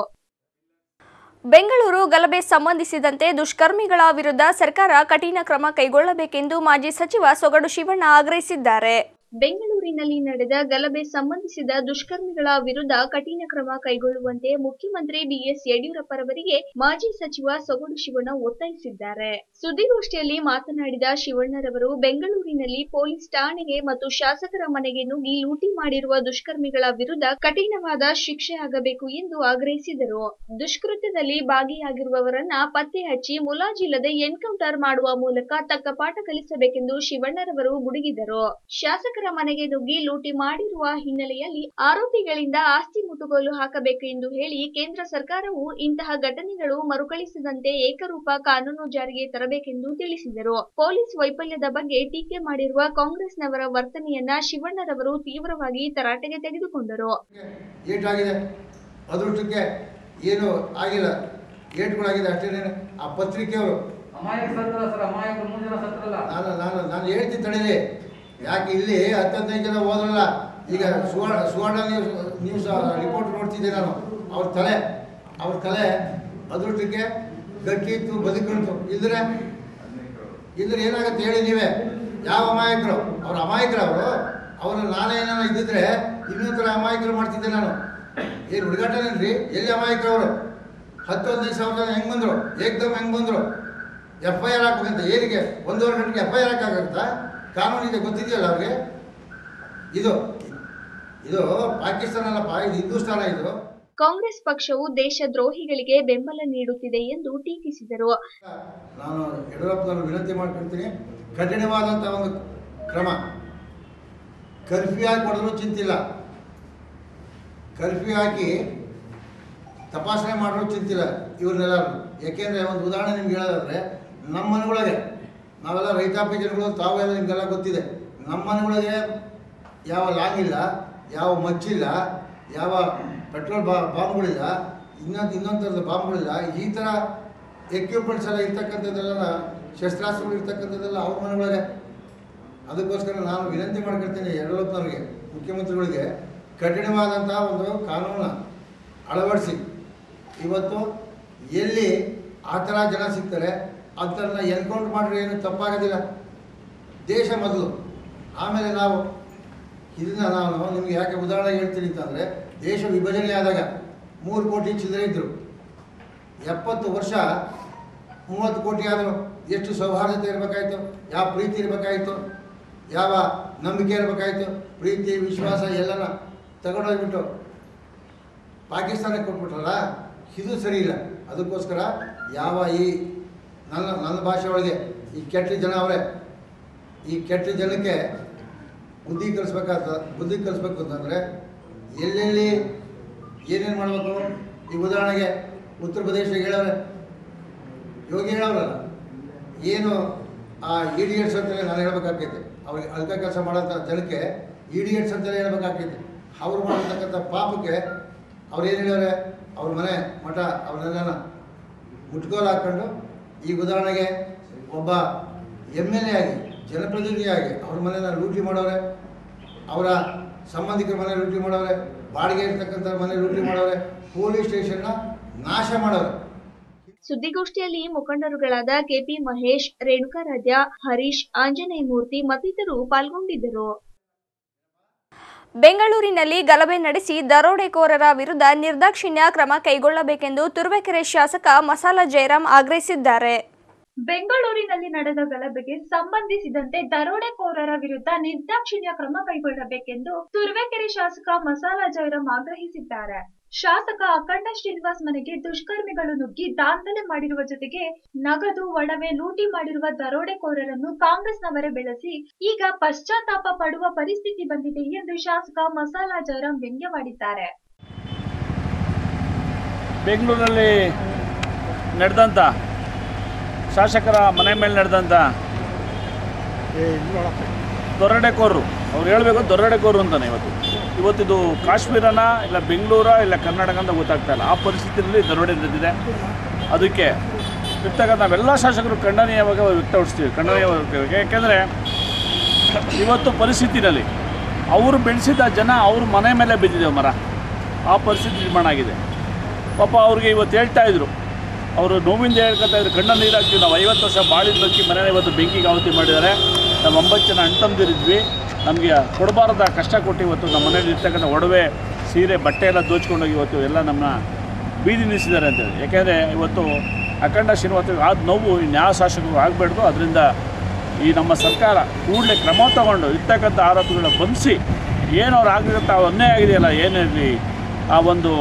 ಬೆಂಗಳೂರು ಗಲಭೆ ಸಂಬಂಧಿಸಿದಂತೆ ದುಷ್ಕರ್ಮಿಗಳ ವಿರುದ್ಧ ಸರ್ಕಾರ ಕಠಿಣ ಕ್ರಮ ಕೈಗೊಳ್ಳಬೇಕೆಂದು ಮಾಜಿ ಸಚಿವ ಸೊಗಡು ಶಿವಣ್ಣ ಆಗ್ರಹಿಸಿದ್ದಾರೆ. ಬೆಂಗಳೂರಿನಲ್ಲಿ ನಡೆದ ಗಲಭೆ ಸಂಬಂಧಿಸಿದ ದುಷ್ಕರ್ಮಿಗಳ ವಿರುದ್ಧ ಕಠಿಣ ಕ್ರಮ ಕೈಗೊಳ್ಳುವಂತೆ ಮುಖ್ಯಮಂತ್ರಿ ಬಿಎಸ್ ಯಡಿಯೂರಪ್ಪರವರಿಗೆ ಮಾಜಿ ಸಚಿವ ಸೊಗಡು ಶಿವಣ್ಣ ಒತ್ತಾಯಿಸಿದ್ದಾರೆ. ಸುದ್ದಿಗೋಷ್ಠಿಯಲ್ಲಿ ಮಾತನಾಡಿದ ಶಿವಣ್ಣರವರು ಬೆಂಗಳೂರಿನಲ್ಲಿ ಪೊಲೀಸ್ ಠಾಣೆಗೆ ಮತ್ತು ಶಾಸಕರ ಮನೆಗೆ ನುಗ್ಗಿ ಲೂಟಿ ಮಾಡಿರುವ ದುಷ್ಕರ್ಮಿಗಳ ವಿರುದ್ಧ ಕಠಿಣವಾದ ಶಿಕ್ಷೆ ಆಗಬೇಕು ಎಂದು ಆಗ್ರಹಿಸಿದರು. ದುಷ್ಕೃತ್ಯದಲ್ಲಿ ಭಾಗಿಯಾಗಿರುವವರನ್ನ ಪತ್ತೆ ಹಚ್ಚಿ ಮುಲಾಜಿಲ್ಲದೆ ಎನ್ಕೌಂಟರ್ ಮಾಡುವ ಮೂಲಕ ತಕ್ಕ ಪಾಠ ಕಲಿಸಬೇಕೆಂದು ಶಿವಣ್ಣರವರು ಗುಡುಗಿದರು. ಶಾಸಕರ ಮನೆಗೆ ನುಗ್ಗಿ ಲೂಟಿ ಮಾಡಿರುವ ಹಿನ್ನೆಲೆಯಲ್ಲಿ ಆರೋಪಿಗಳಿಂದ ಆಸ್ತಿ ಮುಟ್ಟುಗೋಲು ಹಾಕಬೇಕು ಎಂದು ಹೇಳಿ ಕೇಂದ್ರ ಸರ್ಕಾರವು ಇಂತಹ ಘಟನೆಗಳು ಮರುಕಳಿಸದಂತೆ ಏಕರೂಪ ಕಾನೂನು ಜಾರಿಗೆ ತರಬೇಕೆಂದು ತಿಳಿಸಿದರು. ಪೊಲೀಸ್ ವೈಫಲ್ಯದ ಬಗ್ಗೆ ಟೀಕೆ ಮಾಡಿರುವ ಕಾಂಗ್ರೆಸ್ನವರ ವರ್ತನೆಯನ್ನ ಶಿವಣ್ಣರವರು ತೀವ್ರವಾಗಿ ತರಾಟೆಗೆ ತೆಗೆದುಕೊಂಡರು. ಅದೃಷ್ಟಕ್ಕೆ ಏನು ಆಗಿಲ್ಲ, ಏಟ್ಗಳಾಗಿದೆ ಅಷ್ಟೇ. ಆ ಪತ್ರಿಕೆಯವರು ನಾನು ಹೇಳ್ತೀನಿ ತಡೀಲಿ, ಯಾಕೆ ಇಲ್ಲಿ 15 ಜನ ಹೋದ್ರಲ್ಲ, ಈಗ ಸುವರ್ಣ ನ್ಯೂಸ್ ರಿಪೋರ್ಟ್ ನೋಡ್ತಿದ್ದೆ ನಾನು. ಅವ್ರ ತಲೆ ಅದೃಷ್ಟಕ್ಕೆ ಗಟ್ಟಿ ಇತ್ತು, ಬದುಕಿತ್ತು. ಇದ್ರೆ ಏನಾಗುತ್ತೆ ಹೇಳಿ ನೀವೇ? ಯಾವ ಅಮಾಯಕರು ಅವ್ರ ಅಮಾಯಕರು ಅವರು ನಾನೇನ ಇದ್ದಿದ್ರೆ ಇನ್ನೊಂದು ಥರ ಅಮಾಯಕರು ಮಾಡ್ತಿದ್ದೆ ನಾನು. ಏನು ಹುಡುಗಾಟನೇನ್ರಿ? ಎಲ್ಲಿ ಅಮಾಯಕರು ಅವರು? 10-15 ಜನ ಹೆಂಗೆ ಬಂದರು? ಏಕ್ದಮ್ ಹೆಂಗೆ ಬಂದರು? FIR ಹಾಕ್ಬೇಕಂತ ಏನಕ್ಕೆ? 1.5 ಗಂಟೆಗೆ FIR ಹಾಕಾಗತ್ತಾ? ಕಾನೂನಿದೆ, ಗೊತ್ತಿದೆಯಲ್ಲ ಅವ್ರಿಗೆ. ಇದು ಪಾಕಿಸ್ತಾನ ಅಲ್ಲಪ್ಪ, ಇದು ಹಿಂದೂಸ್ತಾನ. ಇದು ಕಾಂಗ್ರೆಸ್ ಪಕ್ಷವು ದೇಶದ್ರೋಹಿಗಳಿಗೆ ಬೆಂಬಲ ನೀಡುತ್ತಿದೆ ಎಂದು ಟೀಕಿಸಿದರು. ನಾನು ಯಡಿಯೂರಪ್ಪನವರು ವಿನಂತಿ ಮಾಡ್ಕೊಳ್ತೀನಿ, ಕಠಿಣವಾದಂಥ ಒಂದು ಕ್ರಮ. ಕರ್ಫ್ಯೂ ಹಾಕಿ ಕೊಡೋದು ಚಿಂತಿಲ್ಲ, ಕರ್ಫ್ಯೂ ಹಾಕಿ ತಪಾಸಣೆ ಮಾಡೋದು ಚಿಂತಿಲ್ಲ ಇವ್ರನ್ನೆಲ್ಲರೂ. ಯಾಕೆಂದರೆ ಒಂದು ಉದಾಹರಣೆ ನಿಮ್ಗೆ ಹೇಳೋದಾದ್ರೆ, ನಮ್ಮ ಮನೆಗಳಿಗೆ ನಾವೆಲ್ಲ ರೈತಾಪಿ ಜನಗಳು, ತಾವೆಲ್ಲ ನಿಮಗೆಲ್ಲ ಗೊತ್ತಿದೆ, ನಮ್ಮ ಮನೆಗಳಿಗೆ ಯಾವ ಲಾಂಗ್ ಇಲ್ಲ, ಯಾವ ಮಚ್ಚಿಲ್ಲ, ಯಾವ ಪೆಟ್ರೋಲ್ ಬಾಂಬ್ಗಳಿಲ್ಲ, ಇನ್ನೊಂದು ಥರದ ಬಾಂಬ್ಗಳಿಲ್ಲ. ಈ ಥರ ಎಕ್ವಿಪ್ಮೆಂಟ್ಸ್ ಎಲ್ಲ ಇರ್ತಕ್ಕಂಥದ್ದೆಲ್ಲ ಶಸ್ತ್ರಾಸ್ತ್ರಗಳು ಇರ್ತಕ್ಕಂಥದ್ದೆಲ್ಲ ಅವ್ರ ಮನೆಗಳಿಗೆ. ಅದಕ್ಕೋಸ್ಕರ ನಾನು ವಿನಂತಿ ಮಾಡ್ಕೊಳ್ತೀನಿ ಯಡಿಯೂರಪ್ಪನವ್ರಿಗೆ, ಮುಖ್ಯಮಂತ್ರಿಗಳಿಗೆ ಕಠಿಣವಾದಂಥ ಒಂದು ಕಾನೂನನ್ನ ಅಳವಡಿಸಿ ಇವತ್ತು ಎಲ್ಲಿ ಆ ಥರ ಜನ ಸಿಗ್ತಾರೆ ಅಂಥವ್ರನ್ನ ಎನ್ಕೌಂಟರ್ ಮಾಡಿದ್ರೆ ಏನು ತಪ್ಪಾಗೋದಿಲ್ಲ. ದೇಶ ಮೊದಲು, ಆಮೇಲೆ ನಾವು ಇದನ್ನು ನಾನು ನಿಮಗೆ ಯಾಕೆ ಉದಾಹರಣೆ ಹೇಳ್ತೀನಿ ಅಂತಂದರೆ, ದೇಶ ವಿಭಜನೆ ಆದಾಗ 3 ಕೋಟಿ ಚಿಲ್ಲರೆ ಇದ್ದರು, 70 ವರ್ಷ 30 ಕೋಟಿ ಆದರು. ಎಷ್ಟು ಸೌಹಾರ್ದತೆ ಇರಬೇಕಾಯ್ತು, ಯಾವ ಪ್ರೀತಿ ಇರಬೇಕಾಯ್ತು, ಯಾವ ನಂಬಿಕೆ ಇರಬೇಕಾಯ್ತು. ಪ್ರೀತಿ ವಿಶ್ವಾಸ ಎಲ್ಲನ ತಗೊಂಡೋಗ್ಬಿಟ್ಟು ಪಾಕಿಸ್ತಾನಕ್ಕೆ ಕೊಟ್ಬಿಟ್ರಲ್ಲ, ಇದು ಸರಿ ಇಲ್ಲ. ಅದಕ್ಕೋಸ್ಕರ ಯಾವ ಈ ನನ್ನ ಭಾಷೆ ಒಳಗೆ ಈ ಕೆಟ್ಟ ಜನ ಅವರೇ, ಈ ಕೆಟ್ಟ ಜನಕ್ಕೆ ಬುದ್ಧಿ ಕಲಿಸ್ಬೇಕು ಅಂತಂದರೆ ಎಲ್ಲೆಲ್ಲಿ ಏನೇನು ಮಾಡಬೇಕು. ಈ ಉದಾಹರಣೆಗೆ ಉತ್ತರ ಪ್ರದೇಶಕ್ಕೆ ಹೇಳವ್ರೆ, ಯೋಗಿ ಹೇಳವ್ರಲ್ಲ, ಏನು ಆ ಇಡಿಯಟ್ಸ್ ಅಂತಲೇ ನಾನು ಹೇಳ್ಬೇಕಾಗ್ತೈತೆ. ಅವ್ರಿಗೆ ಅಲ್ಕ ಕೆಲಸ ಮಾಡೋಂಥ ಜನಕ್ಕೆ ಇಡಿಯಟ್ಸ್ ಅಂತಲೇ ಹೇಳ್ಬೇಕಾಗ್ತೈತೆ. ಅವ್ರು ಮಾಡಿರ್ತಕ್ಕಂಥ ಪಾಪಕ್ಕೆ ಅವ್ರು ಏನು ಹೇಳವ್ರೆ, ಅವ್ರ ಮನೆ ಮಠ ಅವ್ರನ್ನೆಲ್ಲ ಮುಟ್ಗೋಲು ಹಾಕ್ಕೊಂಡು, ಈ ಉದಾಹರಣೆಗೆ ಒಬ್ಬ MLA ಆಗಿ ಜನಪ್ರತಿನಿಧಿಯಾಗಿ ಅವ್ರ ಮನೆಯ ಲೂಟಿ ಮಾಡೋರೆ, ಅವರ ಸಂಬಂಧಿಕರ ಮನೆ ಲೂಟಿ ಮಾಡೋರೆ, ಬಾಡಿಗೆ ಇರ್ತಕ್ಕಂಥ ಮನೆ ಲೂಟಿ ಮಾಡೋರೆ, ಪೊಲೀಸ್ ಸ್ಟೇಷನ್ನ ನಾಶ ಮಾಡೋರೆ. ಸುದ್ದಿಗೋಷ್ಠಿಯಲ್ಲಿ ಮುಖಂಡರುಗಳಾದ ಕೆಪಿ ಮಹೇಶ್, ರೇಣುಕಾರಾಧ್ಯ, ಹರೀಶ್, ಆಂಜನೇಯ ಮೂರ್ತಿ ಮತ್ತಿತರರು ಪಾಲ್ಗೊಂಡಿದ್ದರು. ಬೆಂಗಳೂರಿನಲ್ಲಿ ಗಲಭೆ ನಡೆಸಿ ದರೋಡೆಕೋರರ ವಿರುದ್ಧ ನಿರ್ದಾಕ್ಷಿಣ್ಯ ಕ್ರಮ ಕೈಗೊಳ್ಳಬೇಕೆಂದು ತುರುವೇಕೆರೆ ಶಾಸಕ ಮಸಾಲ ಜಯರಾಮ್ ಆಗ್ರಹಿಸಿದ್ದಾರೆ. ಬೆಂಗಳೂರಿನಲ್ಲಿ ನಡೆದ ಗಲಭೆಗೆ ಸಂಬಂಧಿಸಿದಂತೆ ದರೋಡೆಕೋರರ ವಿರುದ್ಧ ನಿರ್ದಾಕ್ಷಿಣ್ಯ ಕ್ರಮ ಕೈಗೊಳ್ಳಬೇಕೆಂದು ತುರುವೇಕೆರೆ ಶಾಸಕ ಮಸಾಲ ಜಯರಾಮ್ ಆಗ್ರಹಿಸಿದ್ದಾರೆ. ಶಾಸಕ ಅಖಂಡ ಶ್ರೀನಿವಾಸ್ ಮನೆಗೆ ದುಷ್ಕರ್ಮಿಗಳು ನುಗ್ಗಿ ದಾಂಧಲೆ ಮಾಡಿರುವ ಜೊತೆಗೆ ನಗದು ಒಡವೆ ಲೂಟಿ ಮಾಡಿರುವ ದರೋಡೆಕೋರರನ್ನು ಕಾಂಗ್ರೆಸ್ನವರೇ ಬೆಳೆಸಿ ಈಗ ಪಶ್ಚಾತ್ತಾಪ ಪಡುವ ಪರಿಸ್ಥಿತಿ ಬಂದಿದೆ ಎಂದು ಶಾಸಕ ಮಸಾಲ ಜಯರಾಮ್ ವ್ಯಂಗ್ಯವಾಡಿದ್ದಾರೆ. ಬೆಂಗಳೂರಲ್ಲಿ ನಡೆದಂತ ಶಾಸಕರ ಮನೆ ಮೇಲೆ ನಡೆದಂತ ದೊರಡೆಕೋರರು, ಅವ್ರು ಹೇಳಬೇಕು ದೊರಡೆಕೋರು ಅಂತಾನೆ. ಇವತ್ತಿದು ಕಾಶ್ಮೀರನ ಇಲ್ಲ ಬೆಂಗಳೂರ ಇಲ್ಲ ಕರ್ನಾಟಕ ಅಂತ ಗೊತ್ತಾಗ್ತಾ ಇಲ್ಲ. ಆ ಪರಿಸ್ಥಿತಿಯಲ್ಲಿ ದರೋಡೆ ನಡೆದಿದೆ. ಅದಕ್ಕೆ ಇರ್ತಕ್ಕಂಥ ನಾವೆಲ್ಲ ಶಾಸಕರು ಖಂಡನೀಯವಾಗಿ ವ್ಯಕ್ತಪಡಿಸ್ತೀವಿ. ಯಾಕೆಂದರೆ ಇವತ್ತು ಪರಿಸ್ಥಿತಿನಲ್ಲಿ ಅವರು ಬೆಳೆಸಿದ ಜನ ಅವ್ರ ಮನೆ ಮೇಲೆ ಬಿದ್ದಿದೆ ಮರ. ಆ ಪರಿಸ್ಥಿತಿ ನಿರ್ಮಾಣ ಆಗಿದೆ. ಪಾಪ ಅವ್ರಿಗೆ ಇವತ್ತು ಹೇಳ್ತಾಯಿದ್ರು, ಅವರು ನೋವಿಂದ ಹೇಳ್ಕೊತಾ ಇದ್ರು, ಕಣ್ಣ ನೀರು ಹಾಕ್ತೀವಿ, ನಾವು 50 ವರ್ಷ ಬಾಳಿದ ಬದುಕಿ ಮನೇಲಿ ಇವತ್ತು ಬೆಂಕಿಗೆ ಆಹುತಿ ಮಾಡಿದ್ದಾರೆ. ನಾವು 9 ಜನ ಅಣ್ತಂದಿರಿದ್ವಿ, ನಮಗೆ ಕೊಡಬಾರ್ದ ಕಷ್ಟ ಕೊಟ್ಟು ಇವತ್ತು ನಮ್ಮ ಮನೇಲಿ ಇರ್ತಕ್ಕಂಥ ಒಡವೆ ಸೀರೆ ಬಟ್ಟೆ ಎಲ್ಲ ದೋಚ್ಕೊಂಡೋಗಿ ಇವತ್ತು ಎಲ್ಲ ನಮ್ಮನ್ನ ಬೀದಿ ನಿಲ್ಲಿಸಿದ್ದಾರೆ ಅಂತೇಳಿ. ಯಾಕೆಂದರೆ ಇವತ್ತು ಅಖಂಡ ಶ್ರೀನಿವಾಸರಿಗೆ ಆದ ನೋವು ನ್ಯಾಯ ಶಾಸಕರು ಆಗಬಾರ್ದು. ಅದರಿಂದ ಈ ನಮ್ಮ ಸರ್ಕಾರ ಕೂಡಲೇ ಕ್ರಮ ತಗೊಂಡು ಇರ್ತಕ್ಕಂಥ ಆರೋಪಿಗಳನ್ನ ಬಂಧಿಸಿ ಏನು ಅವ್ರು ಆಗಿರುತ್ತೆ ಅನ್ಯಾಯ ಆಗಿದೆಯಲ್ಲ, ಏನಿರಲಿ ಆ ಒಂದು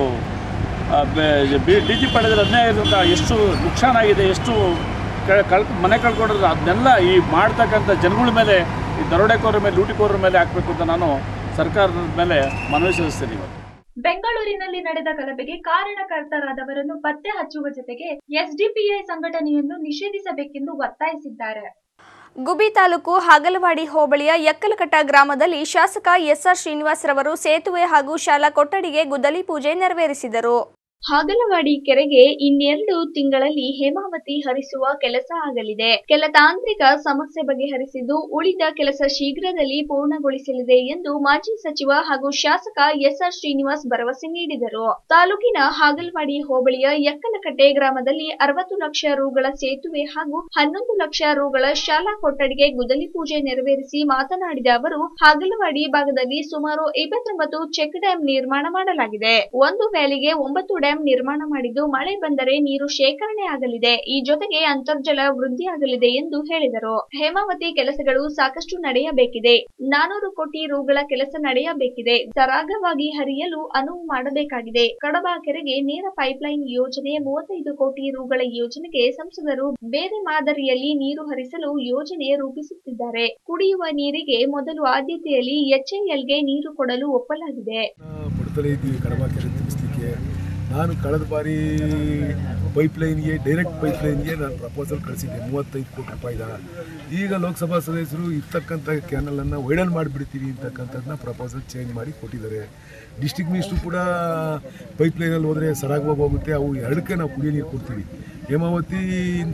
ಡಿಜಿ ಪಡೆದ್ರೆ ಅನ್ಯಾಯ ಇರೋದ ಎಷ್ಟು ನುಕ್ಸಾನಾಗಿದೆ, ಎಷ್ಟು ಮನೆ ಕಳ್ಕೊಂಡಿರೋದು, ಅದನ್ನೆಲ್ಲ ಈ ಮಾಡ್ತಕ್ಕಂಥ ಜನಗಳ ಮೇಲೆ, ಈ ದರೋಡೆಕೋರರ ಮೇಲೆ, ಲೂಟಿಕೋರರ ಮೇಲೆ ಹಾಕಬೇಕು ಅಂತ ನಾನು ಸರ್ಕಾರದ ಮೇಲೆ ಮನವಿ ಸಲ್ಲಿಸ್ತೇನೆ. ಇವತ್ತು ಬೆಂಗಳೂರಿನಲ್ಲಿ ನಡೆದ ಗಲಭೆಗೆ ಕಾರಣಕರ್ತರಾದವರನ್ನು ಪತ್ತೆ ಹಚ್ಚುವ ಜೊತೆಗೆ ಎಸ್ಡಿಪಿಐ ಸಂಘಟನೆಯನ್ನು ನಿಷೇಧಿಸಬೇಕೆಂದು ಒತ್ತಾಯಿಸಿದ್ದಾರೆ. ಗುಬಿ ತಾಲೂಕು ಹಾಗಲವಾಡಿ ಹೋಬಳಿಯ ಯಕ್ಕಲಕಟ್ಟ ಗ್ರಾಮದಲ್ಲಿ ಶಾಸಕ ಎಸ್ಆರ್ ಶ್ರೀನಿವಾಸ್ ರವರು ಸೇತುವೆ ಹಾಗೂ ಶಾಲಾ ಕೊಠಡಿಗೆ ಗುದ್ದಲಿ ಪೂಜೆ ನೆರವೇರಿಸಿದರು. ಹಾಗಲವಾಡಿ ಕೆರೆಗೆ ಇನ್ನೆರಡು ತಿಂಗಳಲ್ಲಿ ಹೇಮಾವತಿ ಹರಿಸುವ ಕೆಲಸ ಆಗಲಿದೆ. ಕೆಲ ತಾಂತ್ರಿಕ ಸಮಸ್ಯೆ ಬಗೆಹರಿಸಿದ್ದು ಉಳಿದ ಕೆಲಸ ಶೀಘ್ರದಲ್ಲಿ ಪೂರ್ಣಗೊಳಿಸಲಿದೆ ಎಂದು ಮಾಜಿ ಸಚಿವ ಹಾಗೂ ಶಾಸಕ ಎಸ್ಆರ್ ಶ್ರೀನಿವಾಸ್ ಭರವಸೆ ನೀಡಿದರು. ತಾಲೂಕಿನ ಹಾಗಲವಾಡಿ ಹೋಬಳಿಯ ಯಕ್ಕಲಕಟ್ಟೆ ಗ್ರಾಮದಲ್ಲಿ 60 ಲಕ್ಷ ರುಗಳ ಸೇತುವೆ ಹಾಗೂ 11 ಲಕ್ಷ ರುಗಳ ಶಾಲಾ ಕೊಠಡಿಗೆ ಗುದ್ದಲಿ ಪೂಜೆ ನೆರವೇರಿಸಿ ಮಾತನಾಡಿದ ಅವರು, ಹಾಗಲವಾಡಿ ಭಾಗದಲ್ಲಿ ಸುಮಾರು 29 ಚೆಕ್ ಡ್ಯಾಂ ನಿರ್ಮಾಣ ಮಾಡಲಾಗಿದೆ. ಒಂದು ವ್ಯಾಲಿಗೆ 9 ಡ್ಯಾಂ ನಿರ್ಮಾಣ ಮಾಡಿದ್ದು ಮಳೆ ಬಂದರೆ ನೀರು ಶೇಖರಣೆ ಆಗಲಿದೆ. ಈ ಜೊತೆಗೆ ಅಂತರ್ಜಲ ವೃದ್ಧಿಯಾಗಲಿದೆ ಎಂದು ಹೇಳಿದರು. ಹೇಮಾವತಿ ಕೆಲಸಗಳು ಸಾಕಷ್ಟು ನಡೆಯಬೇಕಿದೆ. 400 ಕೋಟಿ ರುಗಳ ಕೆಲಸ ನಡೆಯಬೇಕಿದೆ. ಸರಾಗವಾಗಿ ಹರಿಯಲು ಅನುವು ಮಾಡಬೇಕಾಗಿದೆ. ಕಡಬ ಕೆರೆಗೆ ನೇರ ಪೈಪ್ಲೈನ್ ಯೋಜನೆ, 35 ಕೋಟಿ ರುಗಳ ಯೋಜನೆಗೆ ಸಂಸದರು ಬೇರೆ ಮಾದರಿಯಲ್ಲಿ ನೀರು ಹರಿಸಲು ಯೋಜನೆ ರೂಪಿಸುತ್ತಿದ್ದಾರೆ. ಕುಡಿಯುವ ನೀರಿಗೆ ಮೊದಲು ಆದ್ಯತೆಯಲ್ಲಿ HALಗೆ ನೀರು ಕೊಡಲು ಒಪ್ಪಲಾಗಿದೆ. ನಾನು ಕಳೆದ ಬಾರಿ ಪೈಪ್ಲೈನ್ಗೆ ಡೈರೆಕ್ಟ್ ಪೈಪ್ಲೈನ್ಗೆ ನಾನು ಪ್ರಪೋಸಲ್ ಕಳಿಸಿದ್ದೆ 35 ಕೋಟಿ ರೂಪಾಯಿದ. ಈಗ ಲೋಕಸಭಾ ಸದಸ್ಯರು ಇರ್ತಕ್ಕಂಥ ಕ್ಯಾನಲನ್ನು ವೈಡನ್ ಮಾಡಿಬಿಡ್ತೀವಿ ಅಂತಕ್ಕಂಥದ್ದನ್ನ ಪ್ರಪೋಸಲ್ ಚೇಂಜ್ ಮಾಡಿ ಕೊಟ್ಟಿದ್ದಾರೆ. ಡಿಸ್ಟ್ರಿಕ್ಟ್ ಮಿನಿಸ್ಟ್ರು ಕೂಡ ಪೈಪ್ಲೈನಲ್ಲಿ ಹೋದರೆ ಸರಾಗವಾಗಿ ಹೋಗುತ್ತೆ, ಅವು ಎರಡಕ್ಕೆ ನಾವು ಕುಡಿಯೋ ನೀರು ಕೊಡ್ತೀವಿ. ಹೇಮಾವತಿಯಿಂದ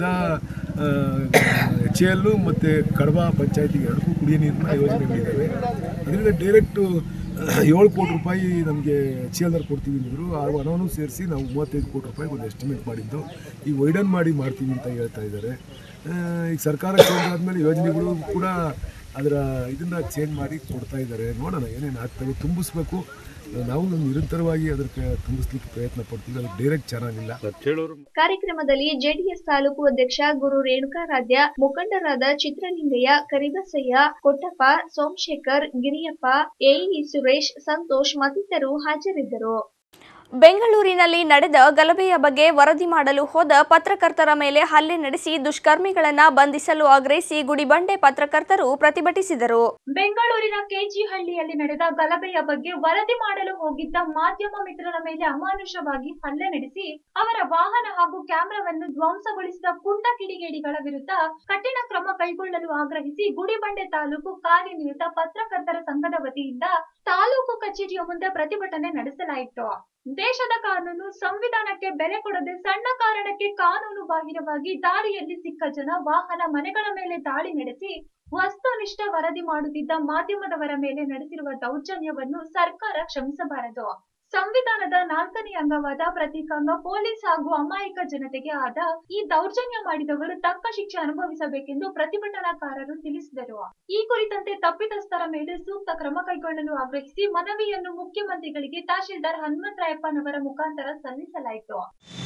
HAL ಮತ್ತು ಕಡಬ ಪಂಚಾಯತಿಗೆ ಎರಡಕ್ಕೂ ಕುಡಿಯೋ ನೀರಿನ ಯೋಜನೆಗಳಿದ್ದಾವೆ. ಅದರಿಂದ ಡೈರೆಕ್ಟು 7 ಕೋಟಿ ರೂಪಾಯಿ ನಮಗೆ HAL ಕೊಡ್ತೀವಿ ಅಂದರು. ಆ ಹಣವನ್ನು ಸೇರಿಸಿ ನಾವು 35 ಕೋಟಿ ರೂಪಾಯಿಗೆ ಒಂದು ಎಸ್ಟಿಮೇಟ್ ಮಾಡಿದ್ದು, ಈ ವೈಡನ್ ಮಾಡಿ ಮಾಡ್ತೀವಿ ಅಂತ ಹೇಳ್ತಾ ಇದ್ದಾರೆ. ಈಗ ಸರ್ಕಾರ ಚೇಂಜ್ ಆದಮೇಲೆ ಯೋಜನೆಗಳು ಕೂಡ ಅದರ ಇದನ್ನು ಚೇಂಜ್ ಮಾಡಿ ಕೊಡ್ತಾ ಇದ್ದಾರೆ. ನೋಡೋಣ ಏನೇನು ಆಗ್ತವೆ, ತುಂಬಿಸ್ಬೇಕು. ನಾವು ನಿರಂತರವಾಗಿ ಅದಕ್ಕೆ ತುಂಬಿಸ್ಲಿಕ್ಕೆ ಪ್ರಯತ್ನ ಪಡ್ತೀವಿ. ಅದು ಡೈರೆಕ್ಟ್ ಚೆನ್ನಾಗಿಲ್ಲ. ಕಾರ್ಯಕ್ರಮದಲ್ಲಿ ಜೆಡಿಎಸ್ ತಾಲೂಕು ಅಧ್ಯಕ್ಷ ಗುರು ರೇಣುಕಾರಾಧ್ಯ, ಮುಖಂಡರಾದ ಚಿತ್ರಲಿಂಗಯ್ಯ, ಕರಿಬಸಯ್ಯ, ಕೊಟ್ಟಪ್ಪ, ಸೋಮಶೇಖರ್, ಗಿರಿಯಪ್ಪ, ಎಇ ಸುರೇಶ್, ಸಂತೋಷ್ ಮತ್ತಿತರರು ಹಾಜರಿದ್ದರು. ಬೆಂಗಳೂರಿನಲ್ಲಿ ನಡೆದ ಗಲಭೆಯ ಬಗ್ಗೆ ವರದಿ ಮಾಡಲು ಹೋದ ಪತ್ರಕರ್ತರ ಮೇಲೆ ಹಲ್ಲೆ ನಡೆಸಿ ದುಷ್ಕರ್ಮಿಗಳನ್ನ ಬಂಧಿಸಲು ಆಗ್ರಹಿಸಿ ಗುಡಿಬಂಡೆ ಪತ್ರಕರ್ತರು ಪ್ರತಿಭಟಿಸಿದರು. ಬೆಂಗಳೂರಿನ ಕೆಜಿಹಳ್ಳಿಯಲ್ಲಿ ನಡೆದ ಗಲಭೆಯ ಬಗ್ಗೆ ವರದಿ ಮಾಡಲು ಹೋಗಿದ್ದ ಮಾಧ್ಯಮ ಮಿತ್ರರ ಮೇಲೆ ಅಮಾನುಷವಾಗಿ ಹಲ್ಲೆ ನಡೆಸಿ ಅವರ ವಾಹನ ಹಾಗೂ ಕ್ಯಾಮೆರಾವನ್ನು ಧ್ವಂಸಗೊಳಿಸಿದ ಪುಂಡ ಕಿಡಿಗೇಡಿಗಳ ವಿರುದ್ಧ ಕಠಿಣ ಕ್ರಮ ಕೈಗೊಳ್ಳಲು ಆಗ್ರಹಿಸಿ ಗುಡಿಬಂಡೆ ತಾಲೂಕು ಕಾರ್ಯನಿರತ ಪತ್ರಕರ್ತರ ಸಂಘದ ವತಿಯಿಂದ ತಾಲೂಕು ಕಚೇರಿಯ ಮುಂದೆ ಪ್ರತಿಭಟನೆ ನಡೆಸಲಾಯಿತು. ದೇಶದ ಕಾನೂನು ಸಂವಿಧಾನಕ್ಕೆ ಬೆಲೆ ಕೊಡದೆ ಸಣ್ಣ ಕಾರಣಕ್ಕೆ ಕಾನೂನು ಬಾಹಿರವಾಗಿ ದಾರಿಯಲ್ಲಿ ಸಿಕ್ಕ ಜನ, ವಾಹನ, ಮನೆಗಳ ಮೇಲೆ ದಾಳಿ ನಡೆಸಿ ವಸ್ತುನಿಷ್ಠ ವರದಿ ಮಾಡುತ್ತಿದ್ದ ಮಾಧ್ಯಮದವರ ಮೇಲೆ ನಡೆಸಿರುವ ದೌರ್ಜನ್ಯವನ್ನು ಸರ್ಕಾರ ಕ್ಷಮಿಸಬಾರದು. ಸಂವಿಧಾನದ 4ನೇ ಅಂಗವಾದ ಪ್ರತೀಕಾಂಗ ಪೊಲೀಸ್ ಹಾಗೂ ಅಮಾಯಕ ಜನತೆಗೆ ಆದ ಈ ದೌರ್ಜನ್ಯ ಮಾಡಿದವರು ತಕ್ಕ ಶಿಕ್ಷೆ ಅನುಭವಿಸಬೇಕೆಂದು ಪ್ರತಿಭಟನಾಕಾರರು ತಿಳಿಸಿದರು. ಈ ಕುರಿತಂತೆ ತಪ್ಪಿತಸ್ಥರ ಮೇಲೆ ಸೂಕ್ತ ಕ್ರಮ ಕೈಗೊಳ್ಳಲು ಆಗ್ರಹಿಸಿ ಮನವಿಯನ್ನು ಮುಖ್ಯಮಂತ್ರಿಗಳಿಗೆ ತಹಶೀಲ್ದಾರ್ ಹನುಮಂತರಾಯಪ್ಪನವರ ಮುಖಾಂತರ ಸಲ್ಲಿಸಲಾಯಿತು.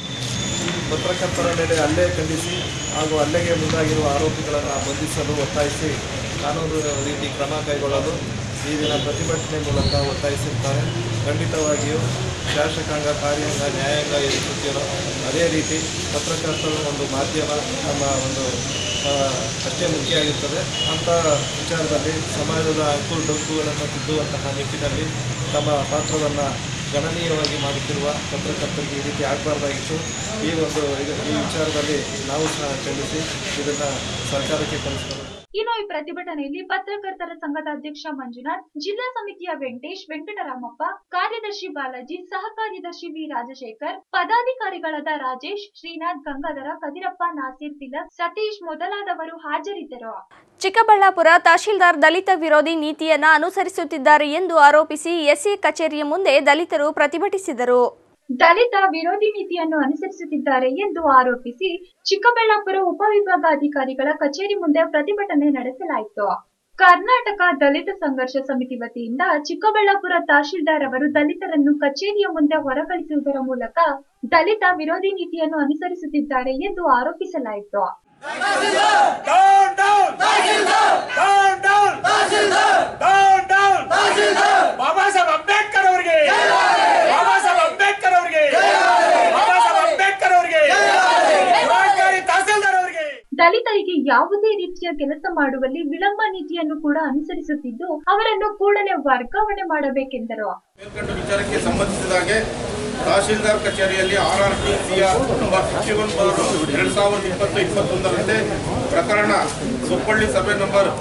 ಪತ್ರಕರ್ತರ ಮೇಲೆ ಹಲ್ಲೆ ಖಂಡಿಸಿ ಹಾಗೂ ಹಲ್ಲೆಗೆ ಮುಂದಾಗಿರುವ ಆರೋಪಿಗಳನ್ನು ಬಂಧಿಸಲು ಒತ್ತಾಯಿಸಿ ಕಾನೂನು ರೀತಿ ಕ್ರಮ ಕೈಗೊಳ್ಳಲು ಈ ದಿನ ಪ್ರತಿಭಟನೆ ಮೂಲಕ ಒತ್ತಾಯಿಸುತ್ತಾರೆ. ಖಂಡಿತವಾಗಿಯೂ ಶಾಸಕಾಂಗ, ಕಾರ್ಯಾಂಗ, ನ್ಯಾಯಾಂಗ ಎದುರಿಸುತ್ತಿರೋ ಅದೇ ರೀತಿ ಪತ್ರಕರ್ತರು ಒಂದು ಮಾಧ್ಯಮ ನಮ್ಮ ಒಂದು ಅಷ್ಟೇ ಮುಖ್ಯ ಆಗಿರ್ತದೆ. ಅಂಥ ವಿಚಾರದಲ್ಲಿ ಸಮಾಜದ ಅಂಕು ಡೊಂಕುಗಳನ್ನು ತಿದ್ದುವಂತಹ ನಿಟ್ಟಿನಲ್ಲಿ ತಮ್ಮ ಪಾತ್ರವನ್ನು ಗಣನೀಯವಾಗಿ ಮಾಡುತ್ತಿರುವ ಪತ್ರಕರ್ತರಿಗೆ ಈ ರೀತಿ ಆಗಬಾರ್ದಾಗಿತ್ತು. ಈ ವಿಚಾರದಲ್ಲಿ ನಾವು ಸಹ ಖಂಡಿಸಿ ಇದನ್ನು ಸರ್ಕಾರಕ್ಕೆ ಕಳಿಸಬಹುದು. ಇನ್ನು ಈ ಪ್ರತಿಭಟನೆಯಲ್ಲಿ ಪತ್ರಕರ್ತರ ಸಂಘದ ಅಧ್ಯಕ್ಷ ಮಂಜುನಾಥ್, ಜಿಲ್ಲಾ ಸಮಿತಿಯ ವೆಂಕಟೇಶ್, ವೆಂಕಟರಾಮಪ್ಪ, ಕಾರ್ಯದರ್ಶಿ ಬಾಲಾಜಿ, ಸಹ ಕಾರ್ಯದರ್ಶಿ ವಿ ರಾಜಶೇಖರ್, ಪದಾಧಿಕಾರಿಗಳಾದ ರಾಜೇಶ್, ಶ್ರೀನಾಥ್, ಗಂಗಾಧರ, ಕದಿರಪ್ಪ, ನಾಸೀರ್, ತಿಲಕ್, ಸತೀಶ್ ಮೊದಲಾದವರು ಹಾಜರಿದ್ದರು. ಚಿಕ್ಕಬಳ್ಳಾಪುರ ತಹಶೀಲ್ದಾರ್ ದಲಿತ ವಿರೋಧಿ ನೀತಿಯನ್ನ ಅನುಸರಿಸುತ್ತಿದ್ದಾರೆ ಎಂದು ಆರೋಪಿಸಿ ಎಸ್ಸಿ ಕಚೇರಿಯ ಮುಂದೆ ದಲಿತರು ಪ್ರತಿಭಟಿಸಿದರು. ದಲಿತ ವಿರೋಧಿ ನೀತಿಯನ್ನು ಅನುಸರಿಸುತ್ತಿದ್ದಾರೆ ಎಂದು ಆರೋಪಿಸಿ ಚಿಕ್ಕಬಳ್ಳಾಪುರ ಉಪವಿಭಾಗಾಧಿಕಾರಿಗಳ ಕಚೇರಿ ಮುಂದೆ ಪ್ರತಿಭಟನೆ ನಡೆಸಲಾಯಿತು. ಕರ್ನಾಟಕ ದಲಿತ ಸಂಘರ್ಷ ಸಮಿತಿ ವತಿಯಿಂದ ಚಿಕ್ಕಬಳ್ಳಾಪುರ ತಹಶೀಲ್ದಾರ್ ಅವರು ದಲಿತರನ್ನು ಕಚೇರಿಯ ಮುಂದೆ ಹೊರಕಳಿಸುವುದರ ಮೂಲಕ ದಲಿತ ವಿರೋಧಿ ನೀತಿಯನ್ನು ಅನುಸರಿಸುತ್ತಿದ್ದಾರೆ ಎಂದು ಆರೋಪಿಸಲಾಯಿತು. ಬಾಬಾ ಸಾಹೇಬ್ ಅಂಬೇಡ್ಕರ್ ಅವರಿಗೆ, ಬಾಬಾ ಸಾಹೇಬ್ ಅಂಬೇಡ್ಕರ್ ಅವರಿಗೆ, ಬಾಬಾ ಸಾಹೇಬ್ ಅಂಬೇಡ್ಕರ್ ಅವರಿಗೆ, ತಹಸೀಲ್ದಾರ್ ಅವರಿಗೆ. ದಲಿತರಿಗೆ ಯಾವುದೇ ರೀತಿಯ ಕೆಲಸ ಮಾಡುವಲ್ಲಿ ವಿಳಂಬ ನೀತಿಯನ್ನು ಕೂಡ ಅನುಸರಿಸುತ್ತಿದ್ದು ಅವರನ್ನು ಕೂಡಲೇ ವರ್ಗಾವಣೆ ಮಾಡಬೇಕೆಂದರು. ಮೇಲ್ಕಂಡ ವಿಚಾರಕ್ಕೆ ಸಂಬಂಧಿಸಿದ ಹಾಗೆ ತಹಶೀಲ್ದಾರ್ ಕಚೇರಿಯಲ್ಲಿ RRTCR ನಂಬರ್ 51/2020-21ರಂತೆ ಪ್ರಕರಣ ಸುಪ್ಪಳ್ಳಿ ಸರ್ವೆ ನಂಬರ್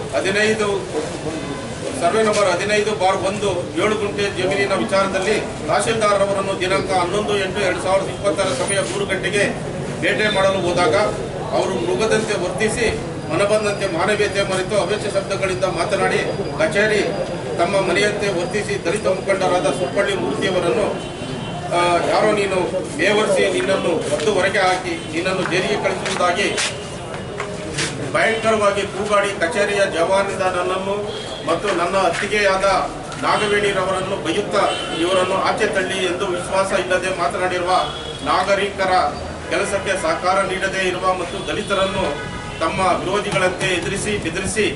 15/1 7 ಗುಂಟೆ ಜಮೀನಿನ ವಿಚಾರದಲ್ಲಿ ತಹಶೀಲ್ದಾರ್ ಅವರನ್ನು ದಿನಾಂಕ 11/8/2020 ಸಮಯ 3 ಗಂಟೆಗೆ ಭೇಟಿ ಮಾಡಲು ಹೋದಾಗ ಅವರು ಮೃಗದಂತೆ ವರ್ತಿಸಿ ಮನಬಂದಂತೆ ಮಾನವೀಯತೆ ಮರೆತು ಅವೇಶ ಶಬ್ದಗಳಿಂದ ಮಾತನಾಡಿ ಕಚೇರಿ ತಮ್ಮ ಮನೆಯಂತೆ ವರ್ತಿಸಿ ದಲಿತ ಮುಖಂಡರಾದ ಸುಪ್ಪಳ್ಳಿ ಮೂರ್ತಿಯವರನ್ನು ಯಾರೋ ನೀನು ಬೇವರ್ಸಿ ನಿನ್ನನ್ನು ಒದ್ದು ಹೊರಗೆ ಹಾಕಿ ನಿನ್ನನ್ನು ಜೈಲಿಗೆ ಕಳಿಸುವುದಾಗಿ ಭಯಂಕರವಾಗಿ ಕೂಗಾಡಿ ಕಚೇರಿಯ ಜವಾನಿಂದ ನನ್ನನ್ನು ಮತ್ತು ನನ್ನ ಅತ್ತಿಗೆಯಾದ ನಾಗವೇಣಿರವರನ್ನು ಬೈಯುತ್ತಾ ಇವರನ್ನು ಆಚೆ ತಳ್ಳಿ ಎಂದು ವಿಶ್ವಾಸ ಇಲ್ಲದೆ ಮಾತನಾಡಿರುವ ನಾಗರಿಕರ ಕೆಲಸಕ್ಕೆ ಸಹಕಾರ ನೀಡದೇ ಇರುವ ಮತ್ತು ದಲಿತರನ್ನು ತಮ್ಮ ವಿರೋಧಿಗಳಂತೆ ಎದುರಿಸಿ ಬೆದರಿಸಿ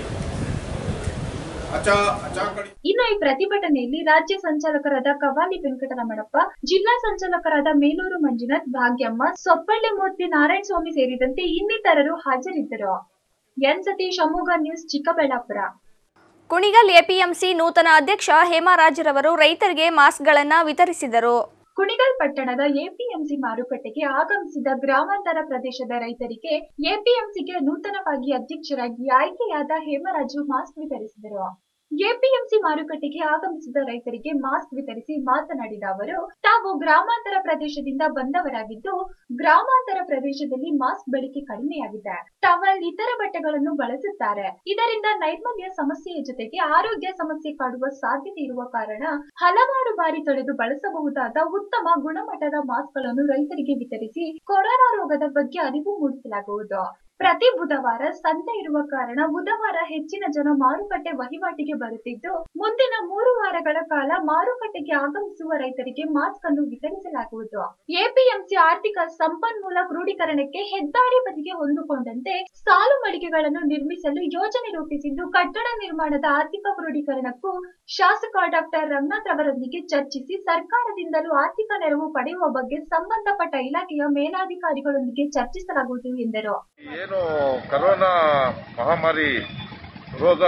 ಇನ್ನು ಈ ಪ್ರತಿಭಟನೆಯಲ್ಲಿ ರಾಜ್ಯ ಸಂಚಾಲಕರಾದ ಕವಾಲಿ ವೆಂಕಟರಮಣಪ್ಪ, ಜಿಲ್ಲಾ ಸಂಚಾಲಕರಾದ ಮೇಲೂರು ಮಂಜುನಾಥ್, ಭಾಗ್ಯಮ್ಮ, ಸೊಪ್ಪಳ್ಳಿ ಮೂರ್ತಿ, ನಾರಾಯಣ ಸ್ವಾಮಿ ಸೇರಿದಂತೆ ಇನ್ನಿತರರು ಹಾಜರಿದ್ದರು. ಎನ್ ಸತೀಶ್, ಅಮೋಘ ನ್ಯೂಸ್, ಚಿಕ್ಕಬಳ್ಳಾಪುರ. ಕುಣಿಗಲ್ ಎಪಿಎಂಸಿ ನೂತನ ಅಧ್ಯಕ್ಷ ಹೇಮರಾಜ್ರವರು ರೈತರಿಗೆ ಮಾಸ್ಕ್ಗಳನ್ನು ವಿತರಿಸಿದರು. ಕುಣಿಗಲ್ ಪಟ್ಟಣದ ಎಪಿಎಂಸಿ ಮಾರುಕಟ್ಟೆಗೆ ಆಗಮಿಸಿದ ಗ್ರಾಮಾಂತರ ಪ್ರದೇಶದ ರೈತರಿಗೆ ಎಪಿಎಂಸಿಗೆ ನೂತನವಾಗಿ ಅಧ್ಯಕ್ಷರಾಗಿ ಆಯ್ಕೆಯಾದ ಹೇಮರಾಜು ಮಾಸ್ಕ್ ವಿತರಿಸಿದರು. ಎಪಿಎಂಸಿ ಮಾರುಕಟ್ಟೆಗೆ ಆಗಮಿಸಿದ ರೈತರಿಗೆ ಮಾಸ್ಕ್ ವಿತರಿಸಿ ಮಾತನಾಡಿದ ಅವರು, ತಾವು ಗ್ರಾಮಾಂತರ ಪ್ರದೇಶದಿಂದ ಬಂದವರಾಗಿದ್ದು, ಗ್ರಾಮಾಂತರ ಪ್ರದೇಶದಲ್ಲಿ ಮಾಸ್ಕ್ ಬಳಕೆ ಕಡಿಮೆಯಾಗಿದೆ. ಟವಲ್ ಇತರ ಬಟ್ಟೆಗಳನ್ನು ಬಳಸುತ್ತಾರೆ. ಇದರಿಂದ ನೈರ್ಮಲ್ಯ ಸಮಸ್ಯೆಯ ಜೊತೆಗೆ ಆರೋಗ್ಯ ಸಮಸ್ಯೆ ಕಾಡುವ ಸಾಧ್ಯತೆ ಇರುವ ಕಾರಣ ಹಲವಾರು ಬಾರಿ ತೊಳೆದು ಬಳಸಬಹುದಾದ ಉತ್ತಮ ಗುಣಮಟ್ಟದ ಮಾಸ್ಕ್ಗಳನ್ನು ರೈತರಿಗೆ ವಿತರಿಸಿ ಕೊರೋನಾ ರೋಗದ ಬಗ್ಗೆ ಅರಿವು ಮೂಡಿಸಲಾಗುವುದು. ಪ್ರತಿ ಬುಧವಾರ ಸಂತೆ ಇರುವ ಕಾರಣ ಬುಧವಾರ ಹೆಚ್ಚಿನ ಜನ ಮಾರುಕಟ್ಟೆ ವಹಿವಾಟಿಗೆ ಬರುತ್ತಿದ್ದು, ಮುಂದಿನ 3 ವಾರಗಳ ಕಾಲ ಮಾರುಕಟ್ಟೆಗೆ ಆಗಮಿಸುವ ರೈತರಿಗೆ ಮಾಸ್ಕ್ ಅನ್ನು ವಿತರಿಸಲಾಗುವುದು. ಎಪಿಎಂಸಿ ಆರ್ಥಿಕ ಸಂಪನ್ಮೂಲ ಕ್ರೋಢೀಕರಣಕ್ಕೆ ಹೆದ್ದಾರಿ ಬದಿಗೆ ಹೊಂದಿಕೊಂಡಂತೆ ಸಾಲು ಮಳಿಗೆಗಳನ್ನು ನಿರ್ಮಿಸಲು ಯೋಜನೆ ರೂಪಿಸಿದ್ದು, ಕಟ್ಟಡ ನಿರ್ಮಾಣದ ಆರ್ಥಿಕ ಕ್ರೋಢೀಕರಣಕ್ಕೂ ಶಾಸಕ ಡಾಕ್ಟರ್ ರಂಗನಾಥ್ ಅವರೊಂದಿಗೆ ಚರ್ಚಿಸಿ ಸರ್ಕಾರದಿಂದಲೂ ಆರ್ಥಿಕ ನೆರವು ಪಡೆಯುವ ಬಗ್ಗೆ ಸಂಬಂಧಪಟ್ಟ ಇಲಾಖೆಯ ಮೇಲಾಧಿಕಾರಿಗಳೊಂದಿಗೆ ಚರ್ಚಿಸಲಾಗುವುದು ಎಂದರು. ಏನು ಕರೋನಾ ಮಹಾಮಾರಿ ರೋಗ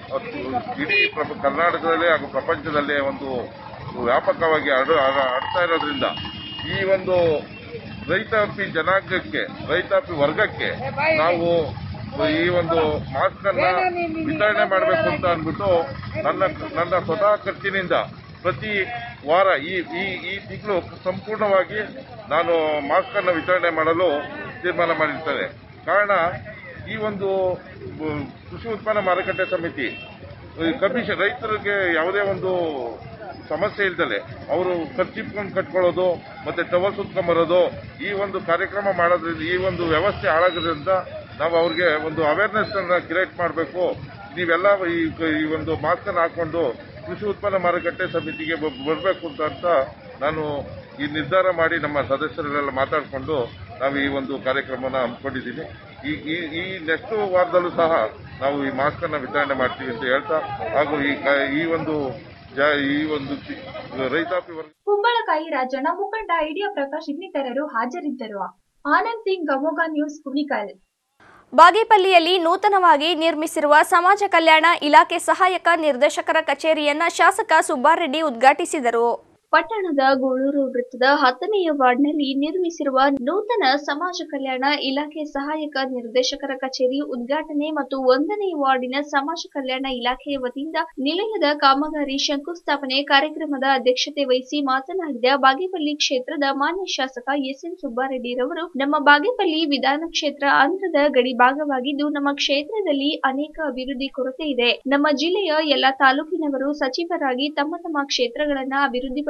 ಇಡೀ ಕರ್ನಾಟಕದಲ್ಲೇ ಹಾಗೂ ಪ್ರಪಂಚದಲ್ಲೇ ಒಂದು ವ್ಯಾಪಕವಾಗಿ ಹರಡ್ತಾ ಇರೋದ್ರಿಂದ ಈ ಒಂದು ರೈತಾಪಿ ಜನಾಂಗಕ್ಕೆ, ರೈತಾಪಿ ವರ್ಗಕ್ಕೆ ನಾವು ಈ ಒಂದು ಮಾಸ್ಕ್ ಅನ್ನ ವಿತರಣೆ ಮಾಡಬೇಕು ಅಂತ ಅಂದ್ಬಿಟ್ಟು ನನ್ನ ಸ್ವತಃ ಖರ್ಚಿನಿಂದ ಪ್ರತಿ ವಾರ ಈ ತಿಂಗಳು ಸಂಪೂರ್ಣವಾಗಿ ನಾನು ಮಾಸ್ಕ್ ಅನ್ನು ವಿತರಣೆ ಮಾಡಲು ತೀರ್ಮಾನ ಮಾಡಿರ್ತೇನೆ. ಕಾರಣ, ಈ ಒಂದು ಕೃಷಿ ಉತ್ಪನ್ನ ಮಾರುಕಟ್ಟೆ ಸಮಿತಿ ಕಮಿಷನ್ ರೈತರಿಗೆ ಯಾವುದೇ ಒಂದು ಸಮಸ್ಯೆ ಇಲ್ದಲೆ ಅವರು ಖರ್ಚಿಟ್ಕೊಂಡು ಕಟ್ಕೊಳ್ಳೋದು ಮತ್ತೆ ಟವಲ್ ಸುತ್ಕೊಂಡ್ಬರೋದು, ಈ ಒಂದು ಕಾರ್ಯಕ್ರಮ ಮಾಡೋದ್ರಿಂದ ಈ ಒಂದು ವ್ಯವಸ್ಥೆ ಹಾಳಾಗೋದ್ರಿಂದ ನಾವು ಅವ್ರಿಗೆ ಒಂದು ಅವೇರ್ನೆಸ್ ಅನ್ನ ಕ್ರಿಯೇಟ್ ಮಾಡಬೇಕು. ನೀವೆಲ್ಲ ಈ ಒಂದು ಮಾಸ್ಕ್ ಅನ್ನು ಹಾಕೊಂಡು ಕೃಷಿ ಉತ್ಪನ್ನ ಮಾರುಕಟ್ಟೆ ಸಮಿತಿಗೆ ಬರಬೇಕು ಅಂತ ನಾನು ಈ ನಿರ್ಧಾರ ಮಾಡಿ ನಮ್ಮ ಸದಸ್ಯರೆಲ್ಲ ಮಾತಾಡಿಕೊಂಡು ನಾವು ಈ ಒಂದು ಕಾರ್ಯಕ್ರಮನ ಹಮ್ಮಿಕೊಂಡಿದ್ದೀನಿ. ಈ ನೆಕ್ಸ್ಟ್ ವಾರದಲ್ಲೂ ಸಹ ನಾವು ಈ ಮಾಸ್ಕ್ ಅನ್ನ ವಿತರಣೆ ಮಾಡ್ತೀವಿ ಅಂತ ಹೇಳ್ತಾ, ಹಾಗೂ ಈ ಒಂದು ರೈತಾಪಿ ವರ್ಗ ಕುಂಬಳಕಾಯಿ ರಾಜಣ್ಣ, ಮುಖಂಡ ಐಡಿಯಾ ಪ್ರಕಾಶ್ ಇನ್ನಿತರರು ಹಾಜರಿದ್ದರು. ಆನಂದ್ ಸಿಂಗ್, ಗಮೋಗ ನ್ಯೂಸ್, ಕುಣಿಗಲ್. ಬಾಗೇಪಲ್ಲಿಯಲ್ಲಿ ನೂತನವಾಗಿ ನಿರ್ಮಿಸಿರುವ ಸಮಾಜ ಕಲ್ಯಾಣ ಇಲಾಖೆ ಸಹಾಯಕ ನಿರ್ದೇಶಕರ ಕಚೇರಿಯನ್ನ ಶಾಸಕ ಸುಬ್ಬಾರೆಡ್ಡಿ ಉದ್ಘಾಟಿಸಿದರು. ಪಟ್ಟಣದ ಗೂಳೂರು ವೃತ್ತದ 10ನೇ ವಾರ್ಡ್ನಲ್ಲಿ ನಿರ್ಮಿಸಿರುವ ನೂತನ ಸಮಾಜ ಕಲ್ಯಾಣ ಇಲಾಖೆ ಸಹಾಯಕ ನಿರ್ದೇಶಕರ ಕಚೇರಿ ಉದ್ಘಾಟನೆ ಮತ್ತು 1ನೇ ವಾರ್ಡಿನ ಸಮಾಜ ಕಲ್ಯಾಣ ಇಲಾಖೆಯ ವತಿಯಿಂದ ನಿಲಯದ ಕಾಮಗಾರಿ ಶಂಕುಸ್ಥಾಪನೆ ಕಾರ್ಯಕ್ರಮದ ಅಧ್ಯಕ್ಷತೆ ವಹಿಸಿ ಮಾತನಾಡಿದ ಬಾಗೇಪಲ್ಲಿ ಕ್ಷೇತ್ರದ ಮಾನ್ಯ ಶಾಸಕ ಎಸ್ಎನ್ ಸುಬ್ಬಾರೆಡ್ಡಿರವರು, ನಮ್ಮ ಬಾಗೇಪಲ್ಲಿ ವಿಧಾನ ಕ್ಷೇತ್ರ ಆಂಧ್ರದ ಗಡಿ ಭಾಗವಾಗಿದ್ದು, ನಮ್ಮ ಕ್ಷೇತ್ರದಲ್ಲಿ ಅನೇಕ ಅಭಿವೃದ್ಧಿ ಕೊರತೆ ಇದೆ. ನಮ್ಮ ಜಿಲ್ಲೆಯ ಎಲ್ಲಾ ತಾಲೂಕಿನವರು ಸಚಿವರಾಗಿ ತಮ್ಮ ತಮ್ಮ ಕ್ಷೇತ್ರಗಳನ್ನ ಅಭಿವೃದ್ಧಿಪಡಿಸಿಕೊಂಡಿದ್ದಾರೆ.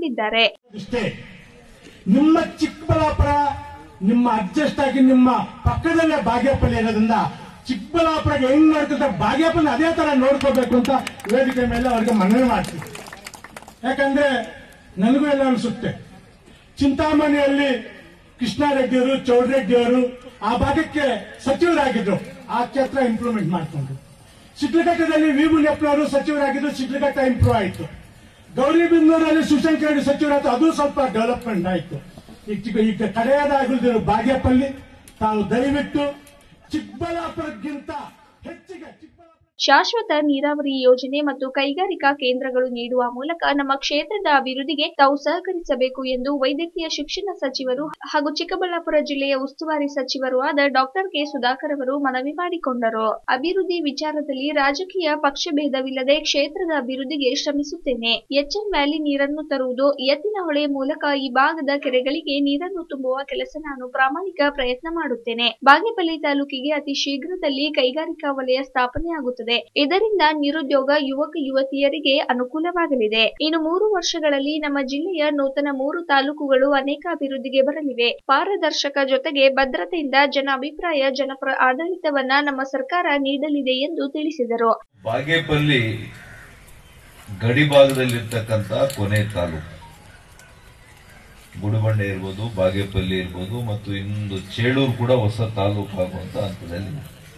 ನಿಮ್ಮ ಚಿಕ್ಕಬಳ್ಳಾಪುರ ನಿಮ್ಮ ಅಡ್ಜಸ್ಟ್ ಆಗಿ ನಿಮ್ಮ ಪಕ್ಕದಲ್ಲೇ ಬಾಗೇಪಲ್ಲಿ ಇರೋದ್ರಿಂದ ಚಿಕ್ಕಬಳ್ಳಾಪುರಕ್ಕೆ ಹೆಂಗ್ ನೋಡ್ಕೊಂತ ಬಾಗೇಪಲ್ಲಿ ಅದೇ ತರ ನೋಡ್ಕೋಬೇಕು ಅಂತ ವೇದಿಕೆ ಮೇಲೆ ಅವ್ರಿಗೆ ಮನವಿ ಮಾಡ್ತೀವಿ. ಯಾಕಂದ್ರೆ ನನಗೂ ಎಲ್ಲ ಅನಿಸುತ್ತೆ, ಚಿಂತಾಮಣಿಯಲ್ಲಿ ಕೃಷ್ಣಾರೆಡ್ಡಿಯವರು, ಚೌಡರೆಡ್ಡಿಯವರು ಆ ಭಾಗಕ್ಕೆ ಸಚಿವರಾಗಿದ್ರು, ಆ ಕ್ಷೇತ್ರ ಇಂಪ್ರೂವ್ಮೆಂಟ್ ಮಾಡ್ಕೊಂಡ್ರು. ಶಿಡ್ಲಘಟ್ಟದಲ್ಲಿ ವಿ ಮುನಿಯಪ್ಪನವರು ಸಚಿವರಾಗಿದ್ರು, ಶಿಡ್ಲಘಟ್ಟ ಇಂಪ್ರೂವ್ ಆಯಿತು. ಗೌರಿಬಿದನೂರಲ್ಲಿ ಶಿವಶಂಕರ ರೆಡ್ಡಿ ಸಚಿವರಾಯ್ತು, ಅದು ಸ್ವಲ್ಪ ಡೆವಲಪ್ಮೆಂಟ್ ಆಯಿತು. ಈಗ ಕಡೆಯದಾಗಿದ್ರು ಬಾಗೇಪಲ್ಲಿ. ತಾವು ದಯವಿಟ್ಟು ಚಿಕ್ಕಬಳ್ಳಾಪುರಕ್ಕಿಂತ ಹೆಚ್ಚಿಗೆ ಶಾಶ್ವತ ನೀರಾವರಿ ಯೋಜನೆ ಮತ್ತು ಕೈಗಾರಿಕಾ ಕೇಂದ್ರಗಳು ನೀಡುವ ಮೂಲಕ ನಮ್ಮ ಕ್ಷೇತ್ರದ ಅಭಿವೃದ್ಧಿಗೆ ತಾವು ಸಹಕರಿಸಬೇಕು ಎಂದು ವೈದ್ಯಕೀಯ ಶಿಕ್ಷಣ ಸಚಿವರು ಹಾಗೂ ಚಿಕ್ಕಬಳ್ಳಾಪುರ ಜಿಲ್ಲೆಯ ಉಸ್ತುವಾರಿ ಸಚಿವರೂ ಆದ ಡಾಕ್ಟರ್ ಕೆ ಸುಧಾಕರ್ ಅವರು ಮನವಿ ಮಾಡಿಕೊಂಡರು. ಅಭಿವೃದ್ಧಿ ವಿಚಾರದಲ್ಲಿ ರಾಜಕೀಯ ಪಕ್ಷಭೇದವಿಲ್ಲದೆ ಕ್ಷೇತ್ರದ ಅಭಿವೃದ್ಧಿಗೆ ಶ್ರಮಿಸುತ್ತೇನೆ. ಎಚ್ಎನ್ ವ್ಯಾಲಿ ನೀರನ್ನು ತರುವುದು, ಎತ್ತಿನಹೊಳೆ ಮೂಲಕ ಈ ಭಾಗದ ಕೆರೆಗಳಿಗೆ ನೀರನ್ನು ತುಂಬುವ ಕೆಲಸ ನಾನು ಪ್ರಾಮಾಣಿಕ ಪ್ರಯತ್ನ ಮಾಡುತ್ತೇನೆ. ಬಾಗೇಪಲ್ಲಿ ತಾಲೂಕಿಗೆ ಅತಿ ಶೀಘ್ರದಲ್ಲಿ ಕೈಗಾರಿಕಾ ವಲಯ ಸ್ಥಾಪನೆಯಾಗುತ್ತದೆ. ಇದರಿಂದ ನಿರುದ್ಯೋಗ ಯುವಕ ಯುವತಿಯರಿಗೆ ಅನುಕೂಲವಾಗಲಿದೆ. ಇನ್ನು 3 ವರ್ಷಗಳಲ್ಲಿ ನಮ್ಮ ಜಿಲ್ಲೆಯ ನೂತನ 3 ತಾಲೂಕುಗಳು ಅನೇಕ ಅಭಿವೃದ್ಧಿಗೆ ಬರಲಿವೆ. ಪಾರದರ್ಶಕ ಜೊತೆಗೆ ಭದ್ರತೆಯಿಂದ ಜನ ಅಭಿಪ್ರಾಯ ಜನಪರ ಆಡಳಿತವನ್ನ ನಮ್ಮ ಸರ್ಕಾರ ನೀಡಲಿದೆ ಎಂದು ತಿಳಿಸಿದರು. ಬಾಗೇಪಲ್ಲಿ ಗಡಿ ಭಾಗದಲ್ಲಿರ್ತಕ್ಕಂಥ ಕೊನೆ ತಾಲೂಕು ಗುಡಿಬಂಡೆ ಇರ್ಬೋದು, ಬಾಗೇಪಲ್ಲಿ ಇರ್ಬೋದು, ಮತ್ತು ಇನ್ನೊಂದು ಚೇಳೂರು ಕೂಡ ಹೊಸ ತಾಲೂಕು ಆಗುವಂತ ಹಂತದಲ್ಲಿ.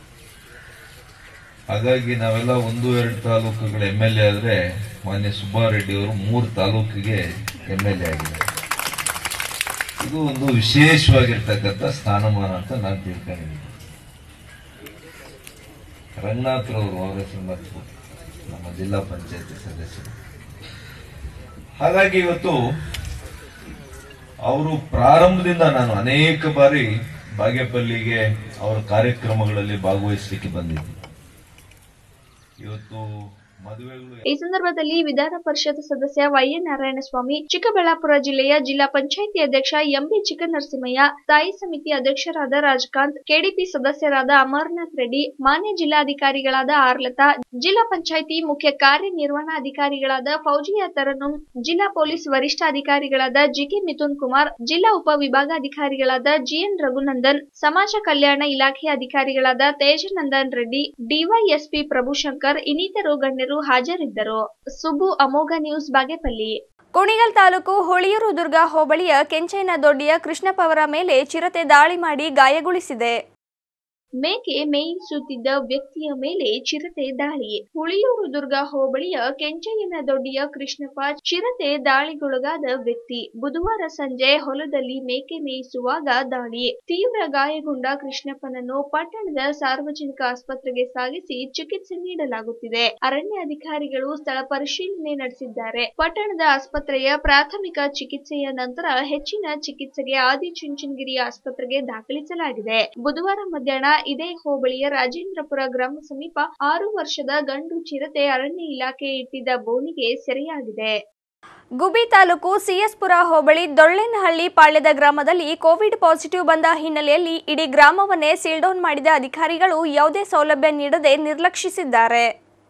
ಹಾಗಾಗಿ ನಾವೆಲ್ಲ 1-2 ತಾಲೂಕುಗಳ MLA ಆದ್ರೆ ಮಾನ್ಯ ಸುಬ್ಬಾರೆಡ್ಡಿ ಅವರು 3 ತಾಲೂಕಿಗೆ MLA ಆಗಿದ್ದಾರೆ. ಇದು ಒಂದು ವಿಶೇಷವಾಗಿರ್ತಕ್ಕಂಥ ಸ್ಥಾನಮಾನ ಅಂತ ನಾನು ತಿಳ್ಕೊಂಡಿದ್ದೀನಿ. ರಂಗನಾಥ್ರವರು ಅವರ ಹೆಸರು ನಮ್ಮ ಜಿಲ್ಲಾ ಪಂಚಾಯತಿ ಸದಸ್ಯರು. ಹಾಗಾಗಿ ಇವತ್ತು ಅವರು ಪ್ರಾರಂಭದಿಂದ ನಾನು ಅನೇಕ ಬಾರಿ ಬಾಗೇಪಲ್ಲಿಗೆ ಅವರ ಕಾರ್ಯಕ್ರಮಗಳಲ್ಲಿ ಭಾಗವಹಿಸಲಿಕ್ಕೆ ಬಂದಿದ್ದೆ. ಇವತ್ತು ಈ ಸಂದರ್ಭದಲ್ಲಿ ವಿಧಾನ ಪರಿಷತ್ ಸದಸ್ಯ ವೈಎನ್ ನಾರಾಯಣಸ್ವಾಮಿ, ಚಿಕ್ಕಬಳ್ಳಾಪುರ ಜಿಲ್ಲೆಯ ಜಿಲ್ಲಾ ಪಂಚಾಯಿತಿ ಅಧ್ಯಕ್ಷ ಎಂಬಿ ಚಿಕ್ಕನರಸಿಂಹಯ್ಯ, ಸ್ಥಾಯಿ ಸಮಿತಿ ಅಧ್ಯಕ್ಷರಾದ ರಾಜಕಾಂತ್, ಕೆಡಿಪಿ ಸದಸ್ಯರಾದ ಅಮರನಾಥ್ ರೆಡ್ಡಿ, ಮಾನ್ಯ ಜಿಲ್ಲಾಧಿಕಾರಿಗಳಾದ ಆರ್ಲತಾ, ಜಿಲ್ಲಾ ಪಂಚಾಯಿತಿ ಮುಖ್ಯ ಕಾರ್ಯನಿರ್ವಹಣಾಧಿಕಾರಿಗಳಾದ ಫೌಜಿಯಾ ತರನ್ನುಮ್, ಜಿಲ್ಲಾ ಪೊಲೀಸ್ ವರಿಷ್ಠಾಧಿಕಾರಿಗಳಾದ ಜಿಕೆ ಮಿಥುನ್ ಕುಮಾರ್, ಜಿಲ್ಲಾ ಉಪವಿಭಾಗಾಧಿಕಾರಿಗಳಾದ ಜಿಎನ್ ರಘುನಂದನ್, ಸಮಾಜ ಕಲ್ಯಾಣ ಇಲಾಖೆ ಅಧಿಕಾರಿಗಳಾದ ತೇಜನಂದನ್ ರೆಡ್ಡಿ, ಡಿವೈಎಸ್ಪಿ ಪ್ರಭುಶಂಕರ್ ಇನ್ನಿತರು ಗಣ್ಯರು ಹಾಜರಿದ್ದರು. ಸುಬ್ಬು, ಅಮೋಘ ನ್ಯೂಸ್, ಬಾಗೇಪಲ್ಲಿ. ಕುಣಿಗಲ್ ತಾಲೂಕು ಹುಳಿಯೂರು ದುರ್ಗ ಹೋಬಳಿಯ ಕೆಂಚಯ್ಯನದೊಡ್ಡಿಯ ಕೃಷ್ಣಪ್ಪ ಅವರ ಮೇಲೆ ಚಿರತೆ ದಾಳಿ ಮಾಡಿ ಗಾಯಗೊಳಿಸಿದೆ. ಮೇಕೆ ಮೇಯಿಸುತ್ತಿದ್ದ ವ್ಯಕ್ತಿಯ ಮೇಲೆ ಚಿರತೆ ದಾಳಿ. ಹುಳಿಯೂರು ದುರ್ಗ ಹೋಬಳಿಯ ಕೆಂಚಯ್ಯನದೊಡ್ಡಿಯ ಕೃಷ್ಣಪ್ಪ ಚಿರತೆ ದಾಳಿಗೊಳಗಾದ ವ್ಯಕ್ತಿ. ಬುಧವಾರ ಸಂಜೆ ಹೊಲದಲ್ಲಿ ಮೇಕೆ ಮೇಯಿಸುವಾಗ ದಾಳಿ. ತೀವ್ರ ಗಾಯಗೊಂಡ ಕೃಷ್ಣಪ್ಪನನ್ನು ಪಟ್ಟಣದ ಸಾರ್ವಜನಿಕ ಆಸ್ಪತ್ರೆಗೆ ಸಾಗಿಸಿ ಚಿಕಿತ್ಸೆ ನೀಡಲಾಗುತ್ತಿದೆ. ಅರಣ್ಯಾಧಿಕಾರಿಗಳು ಸ್ಥಳ ಪರಿಶೀಲನೆ ನಡೆಸಿದ್ದಾರೆ. ಪಟ್ಟಣದ ಆಸ್ಪತ್ರೆಯ ಪ್ರಾಥಮಿಕ ಚಿಕಿತ್ಸೆಯ ನಂತರ ಹೆಚ್ಚಿನ ಚಿಕಿತ್ಸೆಗೆ ಆದಿಚುಂಚನಗಿರಿ ಆಸ್ಪತ್ರೆಗೆ ದಾಖಲಿಸಲಾಗಿದೆ. ಬುಧವಾರ ಮಧ್ಯಾಹ್ನ ಇದೇ ಹೋಬಳಿಯ ರಾಜೇಂದ್ರಪುರ ಗ್ರಾಮ ಸಮೀಪ 6 ವರ್ಷದ ಗಂಡು ಚಿರತೆ ಅರಣ್ಯ ಇಲಾಖೆ ಇಟ್ಟಿದ್ದ ಬೋನಿಗೆ ಸೆರೆಯಾಗಿದೆ. ಗುಬಿ ತಾಲೂಕು ಸಿಎಸ್ಪುರ ಹೋಬಳಿ ದೊಳ್ಳೆನಹಳ್ಳಿ ಪಾಳ್ಯದ ಗ್ರಾಮದಲ್ಲಿ ಕೋವಿಡ್ ಪಾಸಿಟಿವ್ ಬಂದ ಹಿನ್ನೆಲೆಯಲ್ಲಿ ಇಡೀ ಗ್ರಾಮವನ್ನೇ ಸೀಲ್ಡೌನ್ ಮಾಡಿದ ಅಧಿಕಾರಿಗಳು ಯಾವುದೇ ಸೌಲಭ್ಯ ನೀಡದೆ ನಿರ್ಲಕ್ಷಿಸಿದ್ದಾರೆ.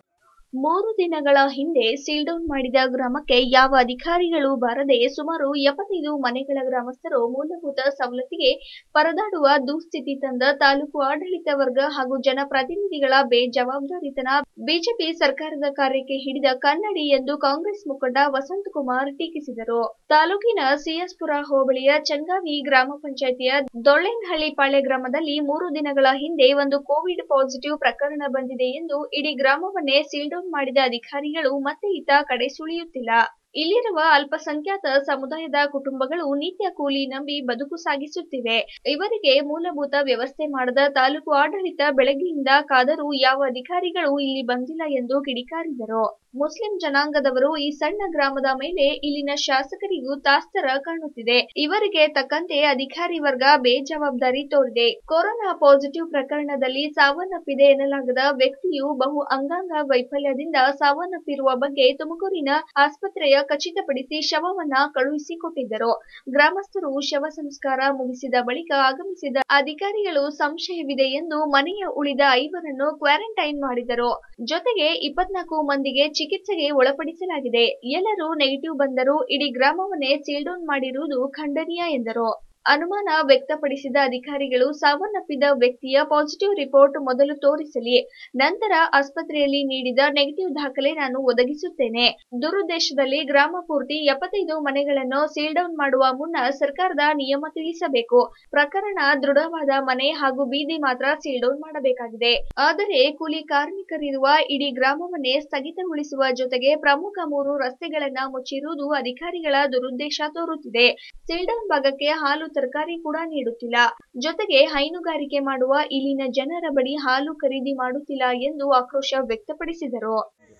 3 ದಿನಗಳ ಹಿಂದೆ ಸೀಲ್ಡೌನ್ ಮಾಡಿದ ಗ್ರಾಮಕ್ಕೆ ಯಾವ ಅಧಿಕಾರಿಗಳು ಬಾರದೆ ಸುಮಾರು 75 ಮನೆಗಳ ಗ್ರಾಮಸ್ಥರು ಮೂಲಭೂತ ಸವಲತ್ತಿಗೆ ಪರದಾಡುವ ದುಸ್ಥಿತಿ ತಂದ ತಾಲೂಕು ಆಡಳಿತ ವರ್ಗ ಹಾಗೂ ಜನಪ್ರತಿನಿಧಿಗಳ ಬೇಜವಾಬ್ದಾರಿತನ ಬಿಜೆಪಿ ಸರ್ಕಾರದ ಕಾರ್ಯಕ್ಕೆ ಹಿಡಿದ ಕನ್ನಡಿ ಎಂದು ಕಾಂಗ್ರೆಸ್ ಮುಖಂಡ ವಸಂತಕುಮಾರ್ ಟೀಕಿಸಿದರು. ತಾಲೂಕಿನ ಸಿಎಸ್ಪುರ ಹೋಬಳಿಯ ಚಂಗಾವಿ ಗ್ರಾಮ ಪಂಚಾಯಿತಿಯ ದೊಳ್ಳೆನಹಳ್ಳಿ ಪಾಳ್ಯ ಗ್ರಾಮದಲ್ಲಿ 3 ದಿನಗಳ ಹಿಂದೆ ಒಂದು ಕೋವಿಡ್ ಪಾಸಿಟಿವ್ ಪ್ರಕರಣ ಬಂದಿದೆ ಎಂದು ಇಡೀ ಗ್ರಾಮವನ್ನೇ ಸೀಲ್ಡೌನ್ ಮಾಡಿದ ಅಧಿಕಾರಿಗಳು ಮತ್ತೆ ಇತ್ತ ಕಡೆ ಸುಳಿಯುತ್ತಿಲ್ಲ. ಇಲ್ಲಿರುವ ಅಲ್ಪಸಂಖ್ಯಾತ ಸಮುದಾಯದ ಕುಟುಂಬಗಳು ನಿತ್ಯ ಕೂಲಿ ನಂಬಿ ಬದುಕು ಸಾಗಿಸುತ್ತಿವೆ. ಇವರಿಗೆ ಮೂಲಭೂತ ವ್ಯವಸ್ಥೆ ಮಾಡದ ತಾಲೂಕು ಆಡಳಿತ ಬೆಳಗ್ಗೆಯಿಂದ ಕಾದರೂ ಯಾವ ಅಧಿಕಾರಿಗಳು ಇಲ್ಲಿ ಬಂದಿಲ್ಲ ಎಂದು ಕಿಡಿಕಾರಿದರು. ಮುಸ್ಲಿಂ ಜನಾಂಗದವರು ಈ ಸಣ್ಣ ಗ್ರಾಮದ ಮೇಲೆ ಇಲ್ಲಿನ ಶಾಸಕರಿಗೂ ತಾಸ್ತರ ಕಾಣುತ್ತಿದೆ. ಇವರಿಗೆ ತಕ್ಕಂತೆ ಅಧಿಕಾರಿ ವರ್ಗ ಬೇಜವಾಬ್ದಾರಿ ತೋರಿದೆ. ಕೊರೋನಾ ಪಾಸಿಟಿವ್ ಪ್ರಕರಣದಲ್ಲಿ ಸಾವನ್ನಪ್ಪಿದೆ ಎನ್ನಲಾಗದ ವ್ಯಕ್ತಿಯು ಬಹು ಅಂಗಾಂಗ ವೈಫಲ್ಯದಿಂದ ಸಾವನ್ನಪ್ಪಿರುವ ಬಗ್ಗೆ ತುಮಕೂರಿನ ಆಸ್ಪತ್ರೆಯ ಖಚಿತಪಡಿಸಿ ಶವವನ್ನ ಕಳುಹಿಸಿಕೊಟ್ಟಿದ್ದರು. ಗ್ರಾಮಸ್ಥರು ಶವ ಸಂಸ್ಕಾರ ಮುಗಿಸಿದ ಬಳಿಕ ಆಗಮಿಸಿದ ಅಧಿಕಾರಿಗಳು ಸಂಶಯವಿದೆ ಎಂದು ಮನೆಯ ಉಳಿದ 5ರನ್ನು ಕ್ವಾರಂಟೈನ್ ಮಾಡಿದರು. ಜೊತೆಗೆ 24 ಮಂದಿಗೆ ಚಿಕಿತ್ಸೆಗೆ ಒಳಪಡಿಸಲಾಗಿದೆ. ಎಲ್ಲರೂ ನೆಗೆಟಿವ್ ಬಂದರೂ ಇಡೀ ಗ್ರಾಮವನ್ನೇ ಸೀಲ್ಡೌನ್ ಮಾಡಿರುವುದು ಖಂಡನೀಯ ಎಂದರು. ಅನುಮಾನ ವ್ಯಕ್ತಪಡಿಸಿದ ಅಧಿಕಾರಿಗಳು ಸಾವನ್ನಪ್ಪಿದ ವ್ಯಕ್ತಿಯ ಪಾಸಿಟಿವ್ ರಿಪೋರ್ಟ್ ಮೊದಲು ತೋರಿಸಲಿ, ನಂತರ ಆಸ್ಪತ್ರೆಯಲ್ಲಿ ನೀಡಿದ ನೆಗೆಟಿವ್ ದಾಖಲೆ ನಾನು ಒದಗಿಸುತ್ತೇನೆ. ದುರುದ್ದೇಶದಲ್ಲಿ ಗ್ರಾಮ ಪೂರ್ತಿ 75 ಮನೆಗಳನ್ನು ಸೀಲ್ಡೌನ್ ಮಾಡುವ ಮುನ್ನ ಸರ್ಕಾರದ ನಿಯಮ ತಿಳಿಸಬೇಕು. ಪ್ರಕರಣ ದೃಢವಾದ ಮನೆ ಹಾಗೂ ಬೀದಿ ಮಾತ್ರ ಸೀಲ್ಡೌನ್ ಮಾಡಬೇಕಾಗಿದೆ. ಆದರೆ ಕೂಲಿ ಕಾರ್ಮಿಕರಿರುವ ಇಡೀ ಗ್ರಾಮವನ್ನೇ ಸ್ಥಗಿತಗೊಳಿಸುವ ಜೊತೆಗೆ ಪ್ರಮುಖ 3 ರಸ್ತೆಗಳನ್ನ ಮುಚ್ಚಿರುವುದು ಅಧಿಕಾರಿಗಳ ದುರುದ್ದೇಶ ತೋರುತ್ತಿದೆ. ಸೀಲ್ಡೌನ್ ಭಾಗಕ್ಕೆ ಹಾಲು ತರಕಾರಿ ಕೂಡ ನೀಡುತ್ತಿಲ್ಲ. ಜೊತೆಗೆ ಹೈನುಗಾರಿಕೆ ಮಾಡುವ ಇಲ್ಲಿನ ಜನರ ಬಳಿ ಹಾಲು ಖರೀದಿ ಮಾಡುತ್ತಿಲ್ಲ ಎಂದು ಆಕ್ರೋಶ ವ್ಯಕ್ತಪಡಿಸಿದರು.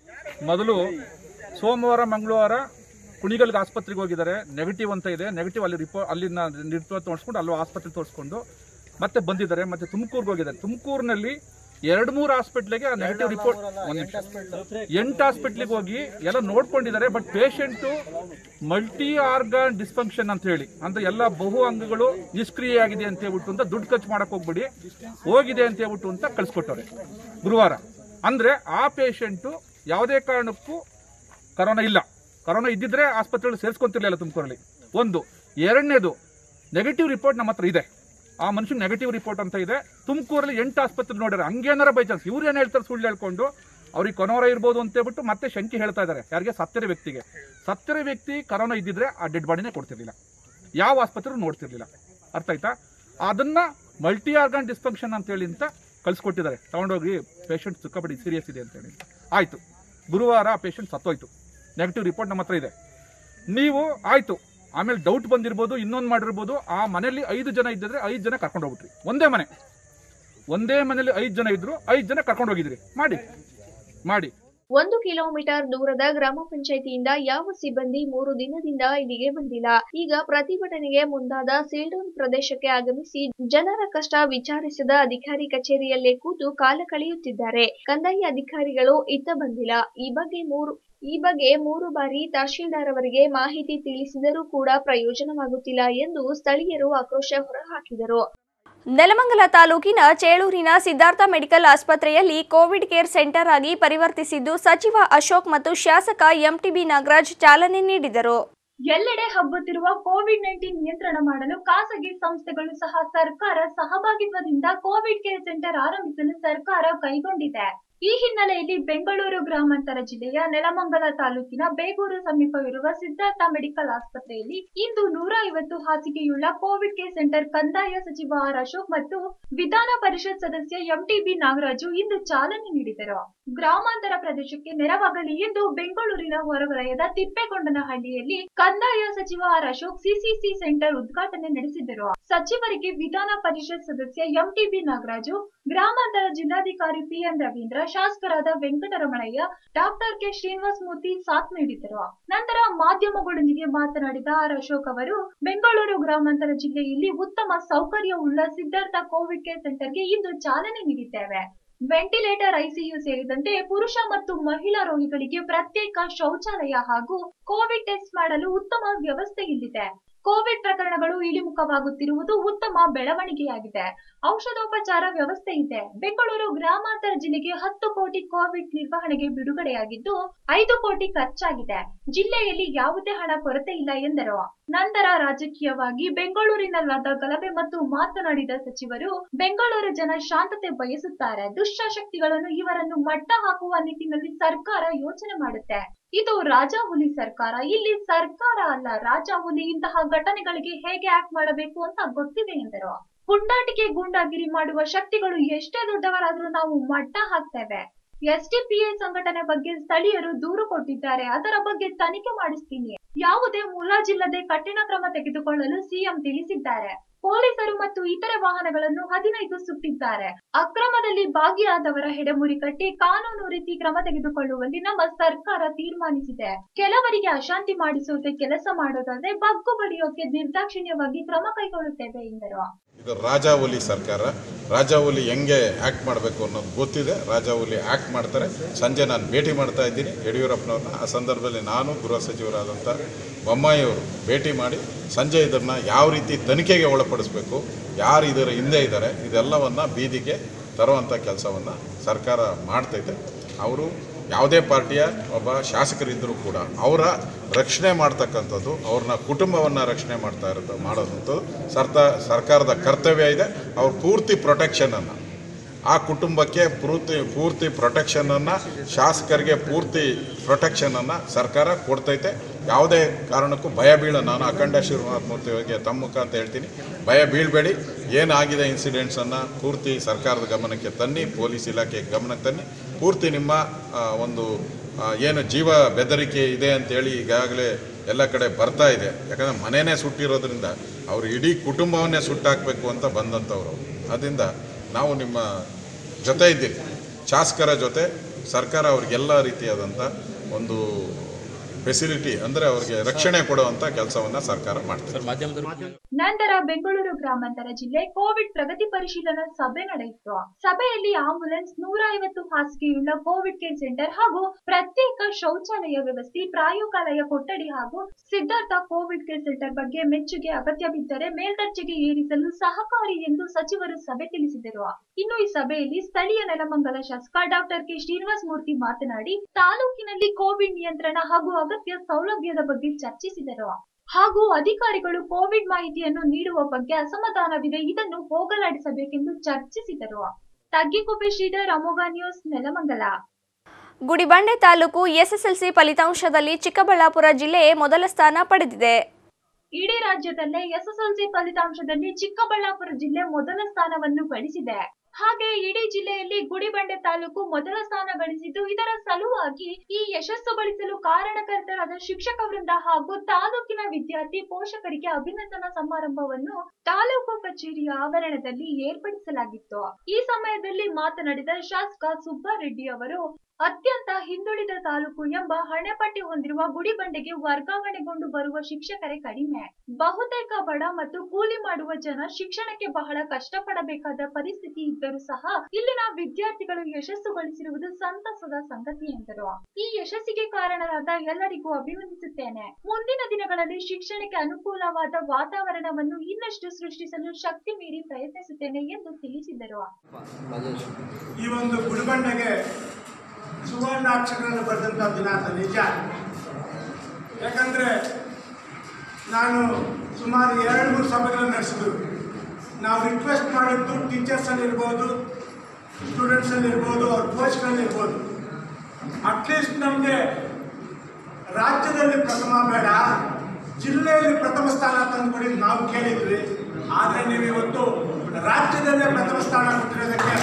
ಮೊದಲು ಸೋಮವಾರ ಮಂಗಳವಾರ ಕುಣಿಗಲ್ಗೆ ಆಸ್ಪತ್ರೆಗೆ ಹೋಗಿದ್ದಾರೆ. ನೆಗೆಟಿವ್ ಅಂತ ಇದೆ. ನೆಗೆಟಿವ್ ಅಲ್ಲಿ ಅಲ್ಲಿನ ರಿಪೋರ್ಟ್ ತೋರಿಸ್ಕೊಂಡು ಅಲ್ಲೂ ಆಸ್ಪತ್ರೆ ತೋರಿಸ್ಕೊಂಡು ಮತ್ತೆ ಬಂದಿದ್ದಾರೆ. ಮತ್ತೆ ತುಮಕೂರ್ಗೆ ಹೋಗಿದ್ದಾರೆ. ತುಮಕೂರಿನಲ್ಲಿ 2-3 ಹಾಸ್ಪಿಟ್ಲಿಗೆ ನೆಗೆಟಿವ್ ರಿಪೋರ್ಟ್ 8 ಹಾಸ್ಪಿಟ್ಲಿಗೆ ಹೋಗಿ ಎಲ್ಲ ನೋಡ್ಕೊಂಡಿದ್ದಾರೆ. But patient multi organ dysfunction ಅಂತ ಹೇಳಿ, ಅಂದ್ರೆ ಎಲ್ಲ ಬಹು ಅಂಗಗಳು ನಿಷ್ಕ್ರಿಯ ಆಗಿದೆ ಅಂತ ಹೇಳ್ಬಿಟ್ಟು ಅಂತ ದುಡ್ಡು ಖರ್ಚು ಮಾಡಕ್ ಹೋಗ್ಬಿಡಿ, ಹೋಗಿದೆ ಅಂತ ಹೇಳ್ಬಿಟ್ಟು ಅಂತ ಕಳಿಸ್ಕೊಟ್ಟವ್ರೆ ಗುರುವಾರ. ಅಂದ್ರೆ ಆ ಪೇಷಂಟು ಯಾವುದೇ ಕಾರಣಕ್ಕೂ ಕರೋನಾ ಇಲ್ಲ. ಕರೋನಾ ಇದ್ದಿದ್ರೆ ಆಸ್ಪತ್ರೆಗಳು ಸೇರಿಸ್ಕೊಂತಿರ್ಲಿಲ್ಲ ತುಮಕೂರಲ್ಲಿ. ಒಂದು. ಎರಡನೇದು, ನೆಗೆಟಿವ್ ರಿಪೋರ್ಟ್ ನಮ್ಮ ಹತ್ರ ಇದೆ. ಆ ಮನುಷ್ಯ ನೆಗೆಟಿವ್ ರಿಪೋರ್ಟ್ ಅಂತ ಇದೆ. ತುಮಕೂರಲ್ಲಿ 8 ಆಸ್ಪತ್ರೆ ನೋಡ್ಯಾರ. ಹಂಗೇನಾರ ಬೈ ಚಾನ್ಸ್ ಇವ್ರು ಏನ್ ಹೇಳ್ತಾರೆ ಸುಳ್ಳು ಹೇಳ್ಕೊಂಡು ಅವ್ರಿಗೆ ಕೊರೋನಾ ಇರ್ಬೋದು ಅಂತ ಹೇಳ್ಬಿಟ್ಟು ಮತ್ತೆ ಶಂಕೆ ಹೇಳ್ತಾ ಇದ್ದಾರೆ. ಯಾರಿಗೆ? ಸತ್ತಿರೋ ವ್ಯಕ್ತಿಗೆ. ಸತ್ತಿರೋ ವ್ಯಕ್ತಿ ಕರೋನಾ ಇದ್ದಿದ್ರೆ ಆ ಡೆಡ್ ಬಾಡಿನೇ ಕೊಡ್ತಿರ್ಲಿಲ್ಲ, ಯಾವ ಆಸ್ಪತ್ರೆ ನೋಡ್ತಿರ್ಲಿಲ್ಲ. ಅರ್ಥ ಆಯ್ತಾ? ಅದನ್ನ ಮಲ್ಟಿ ಆರ್ಗನ್ ಡಿಸ್ಫಂಕ್ಷನ್ ಅಂತ ಹೇಳಿ ಅಂತ ಕಳ್ಸಿಕೊಟ್ಟಿದ್ದಾರೆ. ತಗೊಂಡೋಗಿ ಪೇಷಂಟ್ ಸಿಕ್ಕಾಪಟ್ಟೆ ಸೀರಿಯಸ್ ಇದೆ ಅಂತ ಹೇಳಿ. ಆಯ್ತು, ಗುರುವಾರ ಆ ಪೇಷಂಟ್ ಸತ್ತೋಯ್ತು. ನೆಗೆಟಿವ್ ರಿಪೋರ್ಟ್ ನಮ್ಮ ಹತ್ರ ಇದೆ. ನೀವು ಆಯ್ತು, ಆಮೇಲೆ ಡೌಟ್ ಬಂದಿರ್ಬೋದು, ಇನ್ನೊಂದು ಮಾಡಿರ್ಬೋದು. ಆ ಮನೆಯಲ್ಲಿ 5 ಜನ ಇದ್ದಿದ್ರೆ 5 ಜನ ಕರ್ಕೊಂಡು ಹೋಗ್ಬಿಟ್ರಿ. ಒಂದೇ ಮನೆಯಲ್ಲಿ 5 ಜನ ಇದ್ರು, 5 ಜನ ಕರ್ಕೊಂಡು ಹೋಗಿದ್ರಿ. ಮಾಡಿ 1 ಕಿಲೋಮೀಟರ್ ದೂರದ ಗ್ರಾಮ ಪಂಚಾಯಿತಿಯಿಂದ ಯಾವ ಸಿಬ್ಬಂದಿ 3 ದಿನದಿಂದ ಇಲ್ಲಿಗೆ ಬಂದಿಲ್ಲ. ಈಗ ಪ್ರತಿಭಟನೆಗೆ ಮುಂದಾದ ಸೀಲ್ಡೌನ್ ಪ್ರದೇಶಕ್ಕೆ ಆಗಮಿಸಿ ಜನರ ಕಷ್ಟ ವಿಚಾರಿಸಿದ ಅಧಿಕಾರಿ ಕಚೇರಿಯಲ್ಲೇ ಕೂತು ಕಾಲ ಕಳೆಯುತ್ತಿದ್ದಾರೆ. ಕಂದಾಯ ಅಧಿಕಾರಿಗಳು ಇತ್ತ ಬಂದಿಲ್ಲ. ಈ ಬಗ್ಗೆ 3 ಬಾರಿ ತಹಶೀಲ್ದಾರ್ ಅವರಿಗೆ ಮಾಹಿತಿ ತಿಳಿಸಿದರೂ ಕೂಡ ಪ್ರಯೋಜನವಾಗುತ್ತಿಲ್ಲ ಎಂದು ಸ್ಥಳೀಯರು ಆಕ್ರೋಶ ಹೊರಹಾಕಿದರು. ನೆಲಮಂಗಲ ತಾಲೂಕಿನ ಚೇಳೂರಿನ ಸಿದ್ಧಾರ್ಥ ಮೆಡಿಕಲ್ ಆಸ್ಪತ್ರೆಯಲ್ಲಿ ಕೋವಿಡ್ ಕೇರ್ ಸೆಂಟರ್ ಆಗಿ ಪರಿವರ್ತಿಸಿದ್ದು ಸಚಿವ ಅಶೋಕ್ ಮತ್ತು ಶಾಸಕ ಎಂಟಿಬಿ ನಾಗರಾಜ್ ಚಾಲನೆ ನೀಡಿದರು. ಎಲ್ಲೆಡೆ ಹಬ್ಬುತ್ತಿರುವ ಕೋವಿಡ್-19 ನಿಯಂತ್ರಣ ಮಾಡಲು ಖಾಸಗಿ ಸಂಸ್ಥೆಗಳು ಸಹ ಸರ್ಕಾರ ಸಹಭಾಗಿತ್ವದಿಂದ ಕೋವಿಡ್ ಕೇರ್ ಸೆಂಟರ್ ಆರಂಭಿಸಲು ಸರ್ಕಾರ ಕೈಗೊಂಡಿದೆ. ಈ ಹಿನ್ನೆಲೆಯಲ್ಲಿ ಬೆಂಗಳೂರು ಗ್ರಾಮಾಂತರ ಜಿಲ್ಲೆಯ ನೆಲಮಂಗಲ ತಾಲೂಕಿನ ಬೇಗೂರು ಸಮೀಪವಿರುವ ಸಿದ್ಧಾರ್ಥ ಮೆಡಿಕಲ್ ಆಸ್ಪತ್ರೆಯಲ್ಲಿ ಇಂದು 150 ಹಾಸಿಗೆಯುಳ್ಳ ಕೋವಿಡ್ ಕೇರ್ ಸೆಂಟರ್ ಕಂದಾಯ ಸಚಿವ ಆರ್ ಅಶೋಕ್ ಮತ್ತು ವಿಧಾನ ಪರಿಷತ್ ಸದಸ್ಯ ಎಂಟಿಬಿ ನಾಗರಾಜು ಇಂದು ಚಾಲನೆ ನೀಡಿದರು. ಗ್ರಾಮಾಂತರ ಪ್ರದೇಶಕ್ಕೆ ನೆರವಾಗಲಿ ಎಂದು ಬೆಂಗಳೂರಿನ ಹೊರವಲಯದ ತಿಪ್ಪೇಗೊಂಡನಹಳ್ಳಿಯಲ್ಲಿ ಕಂದಾಯ ಸಚಿವ ಆರ್ ಅಶೋಕ್ ಸಿಸಿಸಿ ಸೆಂಟರ್ ಉದ್ಘಾಟನೆ ನಡೆಸಿದರು. ಸಚಿವರಿಗೆ ವಿಧಾನ ಪರಿಷತ್ ಸದಸ್ಯ ಎಂಟಿಬಿ ನಾಗರಾಜು, ಗ್ರಾಮಾಂತರ ಜಿಲ್ಲಾಧಿಕಾರಿ ಪಿಎನ್ ರವೀಂದ್ರ, ಶಾಸಕರಾದ ವೆಂಕಟರಮಣಯ್ಯ, ಡಾಕ್ಟರ್ ಕೆ ಶ್ರೀನಿವಾಸ ಮೂರ್ತಿ ಸಾಥ್ ನೀಡಿದರು. ನಂತರ ಮಾಧ್ಯಮಗಳೊಂದಿಗೆ ಮಾತನಾಡಿದ ಆರ್ ಅಶೋಕ್ ಅವರು, ಬೆಂಗಳೂರು ಗ್ರಾಮಾಂತರ ಜಿಲ್ಲೆಯಲ್ಲಿ ಉತ್ತಮ ಸೌಕರ್ಯವುಳ್ಳ ಸಿದ್ಧಾರ್ಥ ಕೋವಿಡ್ ಕೇರ್ ಸೆಂಟರ್ಗೆ ಇಂದು ಚಾಲನೆ ನೀಡಿದ್ದೇವೆ. ವೆಂಟಿಲೇಟರ್, ಐಸಿಯು ಸೇರಿದಂತೆ ಪುರುಷ ಮತ್ತು ಮಹಿಳಾ ರೋಗಿಗಳಿಗೆ ಪ್ರತ್ಯೇಕ ಶೌಚಾಲಯ ಹಾಗೂ ಕೋವಿಡ್ ಟೆಸ್ಟ್ ಮಾಡಲು ಉತ್ತಮ ವ್ಯವಸ್ಥೆ ಇಲ್ಲಿದೆ. ಕೋವಿಡ್ ಪ್ರಕರಣಗಳು ಇಳಿಮುಖವಾಗುತ್ತಿರುವುದು ಉತ್ತಮ ಬೆಳವಣಿಗೆಯಾಗಿದೆ. ಔಷಧೋಪಚಾರ ವ್ಯವಸ್ಥೆ ಇದೆ. ಬೆಂಗಳೂರು ಗ್ರಾಮಾಂತರ ಜಿಲ್ಲೆಗೆ 10 ಕೋಟಿ ಕೋವಿಡ್ ನಿರ್ವಹಣೆಗೆ ಬಿಡುಗಡೆಯಾಗಿದ್ದು 5 ಕೋಟಿ ಖರ್ಚಾಗಿದೆ. ಜಿಲ್ಲೆಯಲ್ಲಿ ಯಾವುದೇ ಹಣ ಕೊರತೆ ಇಲ್ಲ ಎಂದರು. ನಂತರ ರಾಜಕೀಯವಾಗಿ ಬೆಂಗಳೂರಿನಲ್ಲಾದ ಗಲಭೆ ಮತ್ತು ಮಾತನಾಡಿದ ಸಚಿವರು, ಬೆಂಗಳೂರು ಜನ ಶಾಂತತೆ ಬಯಸುತ್ತಾರೆ. ದುಷ್ಟಶಕ್ತಿಗಳನ್ನು ಇವರನ್ನು ಮಟ್ಟ ಹಾಕುವ ನಿಟ್ಟಿನಲ್ಲಿ ಸರ್ಕಾರ ಯೋಚನೆ ಮಾಡುತ್ತೆ. ಇದು ರಾಜಾಹುಲಿ ಸರ್ಕಾರ. ಇಲ್ಲಿ ಸರ್ಕಾರ ಅಲ್ಲ, ರಾಜಾಹುಲಿ. ಇಂತಹ ಘಟನೆಗಳಿಗೆ ಹೇಗೆ ಆಕ್ಟ್ ಮಾಡಬೇಕು ಅಂತ ಗೊತ್ತಿದೆ ಎಂದರು. ಪುಂಡಾಟಿಕೆ, ಗೂಂಡಾಗಿರಿ ಮಾಡುವ ಶಕ್ತಿಗಳು ಎಷ್ಟೇ ದೊಡ್ಡವರಾದ್ರೂ ನಾವು ಮಟ್ಟ ಹಾಕ್ತೇವೆ. ಎಸ್ಡಿಪಿಐ ಸಂಘಟನೆ ಬಗ್ಗೆ ಸ್ಥಳೀಯರು ದೂರು ಕೊಟ್ಟಿದ್ದಾರೆ. ಅದರ ಬಗ್ಗೆ ತನಿಖೆ ಮಾಡಿಸ್ತೀನಿ. ಯಾವುದೇ ಮುಲಾಜಿಲ್ಲದೆ ಕಠಿಣ ಕ್ರಮ ತೆಗೆದುಕೊಳ್ಳಲು ಸಿಎಂ ತಿಳಿಸಿದ್ದಾರೆ. ಪೊಲೀಸರು ಮತ್ತು ಇತರೆ ವಾಹನಗಳನ್ನು 15 ಸುಟ್ಟಿದ್ದಾರೆ. ಅಕ್ರಮದಲ್ಲಿ ಭಾಗಿಯಾದವರ ಹೆಡೆಮುರಿ ಕಟ್ಟಿ ಕಾನೂನು ರೀತಿ ಕ್ರಮ ತೆಗೆದುಕೊಳ್ಳುವಲ್ಲಿ ನಮ್ಮ ಸರ್ಕಾರ ತೀರ್ಮಾನಿಸಿದೆ. ಕೆಲವರಿಗೆ ಅಶಾಂತಿ ಮಾಡಿಸುವುದೇ ಕೆಲಸ ಮಾಡೋದಾದ್ರೆ ಬಗ್ಗು ಬಡಿಯೋಕೆ ನಿರ್ದಾಕ್ಷಿಣ್ಯವಾಗಿ ಕ್ರಮ ಕೈಗೊಳ್ಳುತ್ತೇವೆ ಎಂದರು. ಇದು ರಾಜಾಹುಲಿ ಸರ್ಕಾರ. ರಾಜಾಹುಲಿ ಹೆಂಗೆ ಆಕ್ಟ್ ಮಾಡಬೇಕು ಅನ್ನೋದು ಗೊತ್ತಿದೆ. ರಾಜಾಹುಲಿ ಆಕ್ಟ್ ಮಾಡ್ತಾರೆ. ಸಂಜೆ ನಾನು ಭೇಟಿ ಮಾಡ್ತಾ ಇದ್ದೀನಿ ಯಡಿಯೂರಪ್ಪನವ್ರನ್ನ. ಆ ಸಂದರ್ಭದಲ್ಲಿ ನಾನು ಗೃಹ ಸಚಿವರಾದಂಥ ಬೊಮ್ಮಾಯಿಯವರು ಭೇಟಿ ಮಾಡಿ ಸಂಜೆ ಇದನ್ನು ಯಾವ ರೀತಿ ತನಿಖೆಗೆ ಒಳಪಡಿಸಬೇಕು, ಯಾರು ಇದರ ಹಿಂದೆ ಇದ್ದಾರೆ, ಇದೆಲ್ಲವನ್ನು ಬೀದಿಗೆ ತರುವಂಥ ಕೆಲಸವನ್ನು ಸರ್ಕಾರ ಮಾಡ್ತೈತೆ. ಅವರು ಯಾವುದೇ ಪಾರ್ಟಿಯ ಒಬ್ಬ ಶಾಸಕರಿದ್ದರೂ ಕೂಡ ಅವರ ರಕ್ಷಣೆ ಮಾಡ್ತಕ್ಕಂಥದ್ದು, ಅವ್ರನ್ನ ಕುಟುಂಬವನ್ನು ರಕ್ಷಣೆ ಮಾಡೋದಂಥದ್ದು ಸರ್ಕಾರದ ಕರ್ತವ್ಯ ಇದೆ. ಅವ್ರ ಪೂರ್ತಿ ಪ್ರೊಟೆಕ್ಷನನ್ನು, ಆ ಕುಟುಂಬಕ್ಕೆ ಪೂರ್ತಿ ಪ್ರೊಟೆಕ್ಷನನ್ನು, ಶಾಸಕರಿಗೆ ಪೂರ್ತಿ ಪ್ರೊಟೆಕ್ಷನನ್ನು ಸರ್ಕಾರ ಕೊಡ್ತೈತೆ. ಯಾವುದೇ ಕಾರಣಕ್ಕೂ ಭಯ ಬೀಳ, ನಾನು ಅಖಂಡ ಶ್ರೀನಿವಾಸ ಮೂರ್ತಿಯವರಿಗೆ ತಮ್ಮ ಮುಖಾಂತ ಹೇಳ್ತೀನಿ, ಭಯ ಬೀಳಬೇಡಿ. ಏನಾಗಿದೆ ಇನ್ಸಿಡೆಂಟ್ಸನ್ನು ಪೂರ್ತಿ ಸರ್ಕಾರದ ಗಮನಕ್ಕೆ ತನ್ನಿ, ಪೊಲೀಸ್ ಇಲಾಖೆ ಗಮನಕ್ಕೆ ತನ್ನಿ. ಪೂರ್ತಿ ನಿಮ್ಮ ಒಂದು ಏನು ಜೀವ ಬೆದರಿಕೆ ಇದೆ ಅಂತೇಳಿ ಈಗಾಗಲೇ ಎಲ್ಲ ಕಡೆ ಬರ್ತಾ ಇದೆ. ಯಾಕಂದರೆ ಮನೆಯೇ ಸುಟ್ಟಿರೋದ್ರಿಂದ ಅವರು ಇಡೀ ಕುಟುಂಬವನ್ನೇ ಸುಟ್ಟಾಕಬೇಕು ಅಂತ ಬಂದಂಥವ್ರು. ಅದರಿಂದ ನಾವು ನಿಮ್ಮ ಜೊತೆ ಇದ್ದೀರಿ, ಶಾಸಕರ ಜೊತೆ. ಸರ್ಕಾರ ಅವ್ರಿಗೆಲ್ಲ ರೀತಿಯಾದಂಥ ಒಂದು ಫೆಸಿಲಿಟಿ ಅಂದರೆ ಅವರಿಗೆ ರಕ್ಷಣೆ ಕೊಡುವಂತ ಕೆಲಸವನ್ನ ಸರ್ಕಾರ ಮಾಡ್ತಾರೆ. ನಂತರ ಬೆಂಗಳೂರು ಗ್ರಾಮಾಂತರ ಜಿಲ್ಲೆ ಕೋವಿಡ್ ಪ್ರಗತಿ ಪರಿಶೀಲನಾ ಸಭೆ ನಡೆಯಿತು. ಸಭೆಯಲ್ಲಿ ಆಂಬ್ಯುಲೆನ್ಸ್, 150 ಹಾಸಿಗೆಯುಳ್ಳ ಕೋವಿಡ್ ಕೇರ್ ಸೆಂಟರ್ ಹಾಗೂ ಪ್ರತ್ಯೇಕ ಶೌಚಾಲಯ ವ್ಯವಸ್ಥೆ, ಪ್ರಯೋಗಾಲಯ ಕೊಠಡಿ ಹಾಗೂ ಸಿದ್ಧಾರ್ಥ ಕೋವಿಡ್ ಕೇರ್ ಸೆಂಟರ್ ಬಗ್ಗೆ ಮೆಚ್ಚುಗೆ, ಅಗತ್ಯವಿದ್ದರೆ ಮೇಲ್ದರ್ಜೆಗೆ ಏರಿಸಲು ಸಹಕಾರಿ ಎಂದು ಸಚಿವರು ಸಭೆ ತಿಳಿಸಿದರು. ಇನ್ನು ಈ ಸಭೆಯಲ್ಲಿ ಸ್ಥಳೀಯ ನೆಲಮಂಗಲ ಶಾಸಕ ಡಾಕ್ಟರ್ ಕೆ ಶ್ರೀನಿವಾಸ ಮೂರ್ತಿ ಮಾತನಾಡಿ, ತಾಲೂಕಿನಲ್ಲಿ ಕೋವಿಡ್ ನಿಯಂತ್ರಣ ಹಾಗೂ ಅಗತ್ಯ ಸೌಲಭ್ಯದ ಬಗ್ಗೆ ಚರ್ಚಿಸಿದರು. ಹಾಗೂ ಅಧಿಕಾರಿಗಳು ಕೋವಿಡ್ ಮಾಹಿತಿಯನ್ನು ನೀಡುವ ಬಗ್ಗೆ ಅಸಮಾಧಾನವಿದೆ, ಇದನ್ನು ಹೋಗಲಾಡಿಸಬೇಕೆಂದು ಚರ್ಚಿಸಿದರು. ತಗ್ಗಿಕುಪ್ಪೆ ಶ್ರೀಧರ್, ಅಮೋಘ ನ್ಯೂಸ್, ನೆಲಮಂಗಲ. ಗುಡಿಬಂಡೆ ತಾಲೂಕು ಎಸ್ಎಸ್ಎಲ್ಸಿ ಫಲಿತಾಂಶದಲ್ಲಿ ಚಿಕ್ಕಬಳ್ಳಾಪುರ ಜಿಲ್ಲೆ ಮೊದಲ ಸ್ಥಾನ ಪಡೆದಿದೆ. ಇಡೀ ರಾಜ್ಯದಲ್ಲೇ ಎಸ್ಎಸ್ಎಲ್ಸಿ ಫಲಿತಾಂಶದಲ್ಲಿ ಚಿಕ್ಕಬಳ್ಳಾಪುರ ಜಿಲ್ಲೆ ಮೊದಲ ಸ್ಥಾನವನ್ನು ಗಳಿಸಿದೆ. ಹಾಗೆ ಇಡೀ ಜಿಲ್ಲೆಯಲ್ಲಿ ಗುಡಿಬಂಡೆ ತಾಲೂಕು ಮೊದಲ ಸ್ಥಾನ ಗಳಿಸಿದ್ದು, ಇದರ ಸಲುವಾಗಿ ಈ ಯಶಸ್ಸು ಗಳಿಸಲು ಕಾರಣಕರ್ತರಾದ ಶಿಕ್ಷಕ ವೃಂದ ಹಾಗೂ ತಾಲೂಕಿನ ವಿದ್ಯಾರ್ಥಿ ಪೋಷಕರಿಗೆ ಅಭಿನಂದನಾ ಸಮಾರಂಭವನ್ನು ತಾಲೂಕು ಕಚೇರಿಯ ಆವರಣದಲ್ಲಿ ಏರ್ಪಡಿಸಲಾಗಿತ್ತು. ಈ ಸಮಯದಲ್ಲಿ ಮಾತನಾಡಿದ ಶಾಸಕ ಸುಬ್ಬಾರೆಡ್ಡಿ ಅವರು, ಅತ್ಯಂತ ಹಿಂದುಳಿದ ತಾಲೂಕು ಎಂಬ ಹಣೆಪಟ್ಟಿ ಹೊಂದಿರುವ ಗುಡಿಬಂಡೆಗೆ ವರ್ಗಾವಣೆಗೊಂಡು ಬರುವ ಶಿಕ್ಷಕರೇ ಕಡಿಮೆ. ಬಹುತೇಕ ಬಡ ಮತ್ತು ಕೂಲಿ ಮಾಡುವ ಜನ ಶಿಕ್ಷಣಕ್ಕೆ ಬಹಳ ಕಷ್ಟಪಡಬೇಕಾದ ಪರಿಸ್ಥಿತಿ ಇದ್ದರೂ ಸಹ ಇಲ್ಲಿನ ವಿದ್ಯಾರ್ಥಿಗಳು ಯಶಸ್ಸು ಗಳಿಸಿರುವುದು ಸಂತಸದ ಸಂಗತಿ ಎಂದರು. ಈ ಯಶಸ್ಸಿಗೆ ಕಾರಣರಾದ ಎಲ್ಲರಿಗೂ ಅಭಿನಂದಿಸುತ್ತೇನೆ. ಮುಂದಿನ ದಿನಗಳಲ್ಲಿ ಶಿಕ್ಷಣಕ್ಕೆ ಅನುಕೂಲವಾದ ವಾತಾವರಣವನ್ನು ಇನ್ನಷ್ಟು ಸೃಷ್ಟಿಸಲು ಶಕ್ತಿ ಮೀರಿ ಪ್ರಯತ್ನಿಸುತ್ತೇನೆ ಎಂದು ತಿಳಿಸಿದರು. ಈ ಒಂದು ಗುಡಿಬಂಡೆಗೆ ಸುವರ್ಣಾಕ್ಷರಗಳನ್ನು ಬರೆದಂಥ ದಿನ ಅಂತ ನಿಜ. ಯಾಕಂದರೆ ನಾನು ಸುಮಾರು 2-3 ಸಭೆಗಳನ್ನು ನಡೆಸಿದ್ರು. ನಾವು ರಿಕ್ವೆಸ್ಟ್ ಮಾಡಿದ್ದು ಟೀಚರ್ಸಲ್ಲಿರ್ಬೋದು, ಸ್ಟೂಡೆಂಟ್ಸಲ್ಲಿರ್ಬೋದು, ಅವ್ರ ಕೋಚ್ಗಳಲ್ಲಿರ್ಬೋದು, ಅಟ್ಲೀಸ್ಟ್ ನಮಗೆ ರಾಜ್ಯದಲ್ಲಿ ಪ್ರಥಮ ಬೇಡ, ಜಿಲ್ಲೆಯಲ್ಲಿ ಪ್ರಥಮ ಸ್ಥಾನ ತಂದುಕೊಡಿ ನಾವು ಕೇಳಿದ್ವಿ. ಆದರೆ ನೀವು ಇವತ್ತು ರಾಜ್ಯದಲ್ಲೇ ಪ್ರಥಮ ಸ್ಥಾನ ಕೊಟ್ಟಿರೋದಕ್ಕೆ,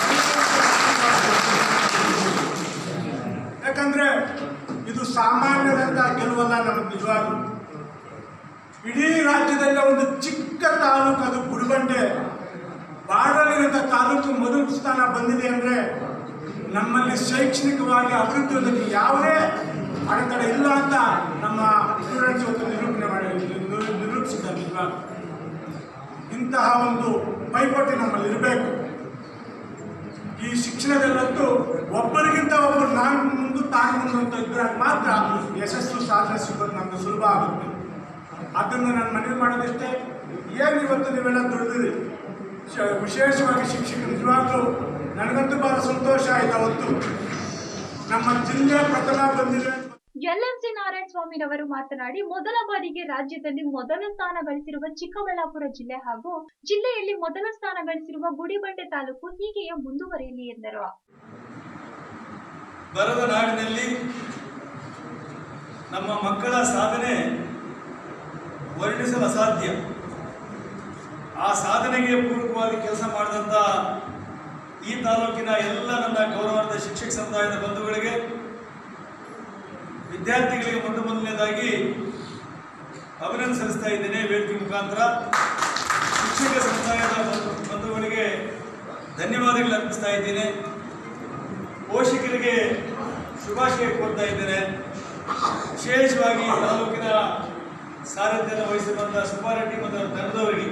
ಯಾಕಂದ್ರೆ ಇದು ಸಾಮಾನ್ಯದಂತ ಗೆಲುವಲ್ಲ. ನಮಗೆ ನಿಜವಾಗ್ಲೂ ಇಡೀ ರಾಜ್ಯದಲ್ಲೇ ಒಂದು ಚಿಕ್ಕ ತಾಲೂಕು ಅದು ಗುಡಿಬಂಡೆ, ಬಾರ್ಡರ್ಲಿರುವಂಥ ತಾಲೂಕು ಮೊದಲ ಸ್ಥಾನ ಬಂದಿದೆ ಅಂದರೆ ನಮ್ಮಲ್ಲಿ ಶೈಕ್ಷಣಿಕವಾಗಿ ಅಭಿವೃದ್ಧಿ ಹೊಂದಕ್ಕೆ ಯಾವುದೇ ಅಡೆತಡೆ ಇಲ್ಲ ಅಂತ ನಮ್ಮ ಸ್ಟೂಡೆಂಟ್ಸ್ ಇವತ್ತು ನಿರೂಪಿಸಿದ್ದಾರೆ. ಇಂತಹ ಒಂದು ಪೈಪೋಟಿ ನಮ್ಮಲ್ಲಿ ಇರಬೇಕು. ಈ ಶಿಕ್ಷಣದಲ್ಲಂತೂ ಒಬ್ಬರಿಗಿಂತ ಒಬ್ಬರು ನಾನು ಮುಂದೆ ತಾನು ಮುಂದೆ ಅಂತ ಇದ್ದಾಗ ಮಾತ್ರ ಯಶಸ್ಸು ಸಾಧನೆ ಸಿಗೋದು ನಮ್ಗೆ ಸುಲಭ ಆಗುತ್ತೆ. ಅದನ್ನು ನಾನು ಮನವಿ ಮಾಡೋದಷ್ಟೇ, ಏನು ಇವತ್ತು ನೀವೆಲ್ಲ ದುಡಿದಿರಿ, ವಿಶೇಷವಾಗಿ ಶಿಕ್ಷಕರು ನಿಜವಾಗ್ಲೂ ನನಗಂತೂ ಬಹಳ ಸಂತೋಷ ಆಯ್ತು. ಅವತ್ತು ನಮ್ಮ ಜಿಲ್ಲೆ ಪ್ರಥಮ ಬಂದಿದೆ. ಎಲ್ಎಂಸಿ ನಾರಾಯಣ ಸ್ವಾಮಿರವರು ಮಾತನಾಡಿ, ಮೊದಲ ಬಾರಿಗೆ ರಾಜ್ಯದಲ್ಲಿ ಮೊದಲ ಸ್ಥಾನ ಗಳಿಸಿರುವ ಚಿಕ್ಕಬಳ್ಳಾಪುರ ಜಿಲ್ಲೆ ಹಾಗೂ ಜಿಲ್ಲೆಯಲ್ಲಿ ಮೊದಲ ಸ್ಥಾನ ಗಳಿಸಿರುವ ಗುಡಿಬಂಡೆ ತಾಲೂಕು ಹೀಗೆಯೇ ಮುಂದುವರಿಯಲಿ ಎಂದರು. ಬರದ ನಾಡಿನಲ್ಲಿ ನಮ್ಮ ಮಕ್ಕಳ ಸಾಧನೆ ವರ್ಣಿಸಲು ಅಸಾಧ್ಯ. ಆ ಸಾಧನೆಗೆ ಪೂರಕವಾಗಿ ಕೆಲಸ ಮಾಡಿದಂಥ ಈ ತಾಲೂಕಿನ ಎಲ್ಲ ನನ್ನ ಗೌರವಾನ್ವಿತ ಶಿಕ್ಷಕ ಸಮುದಾಯದ ಬಂಧುಗಳಿಗೆ, ವಿದ್ಯಾರ್ಥಿಗಳಿಗೆ ಮೊದಲನೇದಾಗಿ ಅಭಿನಂದನೆ ಸಲ್ಲಿಸ್ತಾ ಇದ್ದೇನೆ. ವೇದಿಕೆ ಮುಖಾಂತರ ಶಿಕ್ಷಕ ಸಮುದಾಯದ ಬಂಧುಗಳಿಗೆ ಧನ್ಯವಾದಗಳು ಅರ್ಪಿಸ್ತಾ ಇದ್ದೇನೆ. ಪೋಷಕರಿಗೆ ಶುಭಾಶಯ ಕೋರ್ತಾ ಇದ್ದೇನೆ. ವಿಶೇಷವಾಗಿ ತಾಲೂಕಿನ ಸಾರಥ್ಯವನ್ನು ವಹಿಸಿರುವಂತಹ ಸುಬ್ಬಾರೆಡ್ಡಿ ಮತ್ತು ತಂಡದವರಿಗೆ,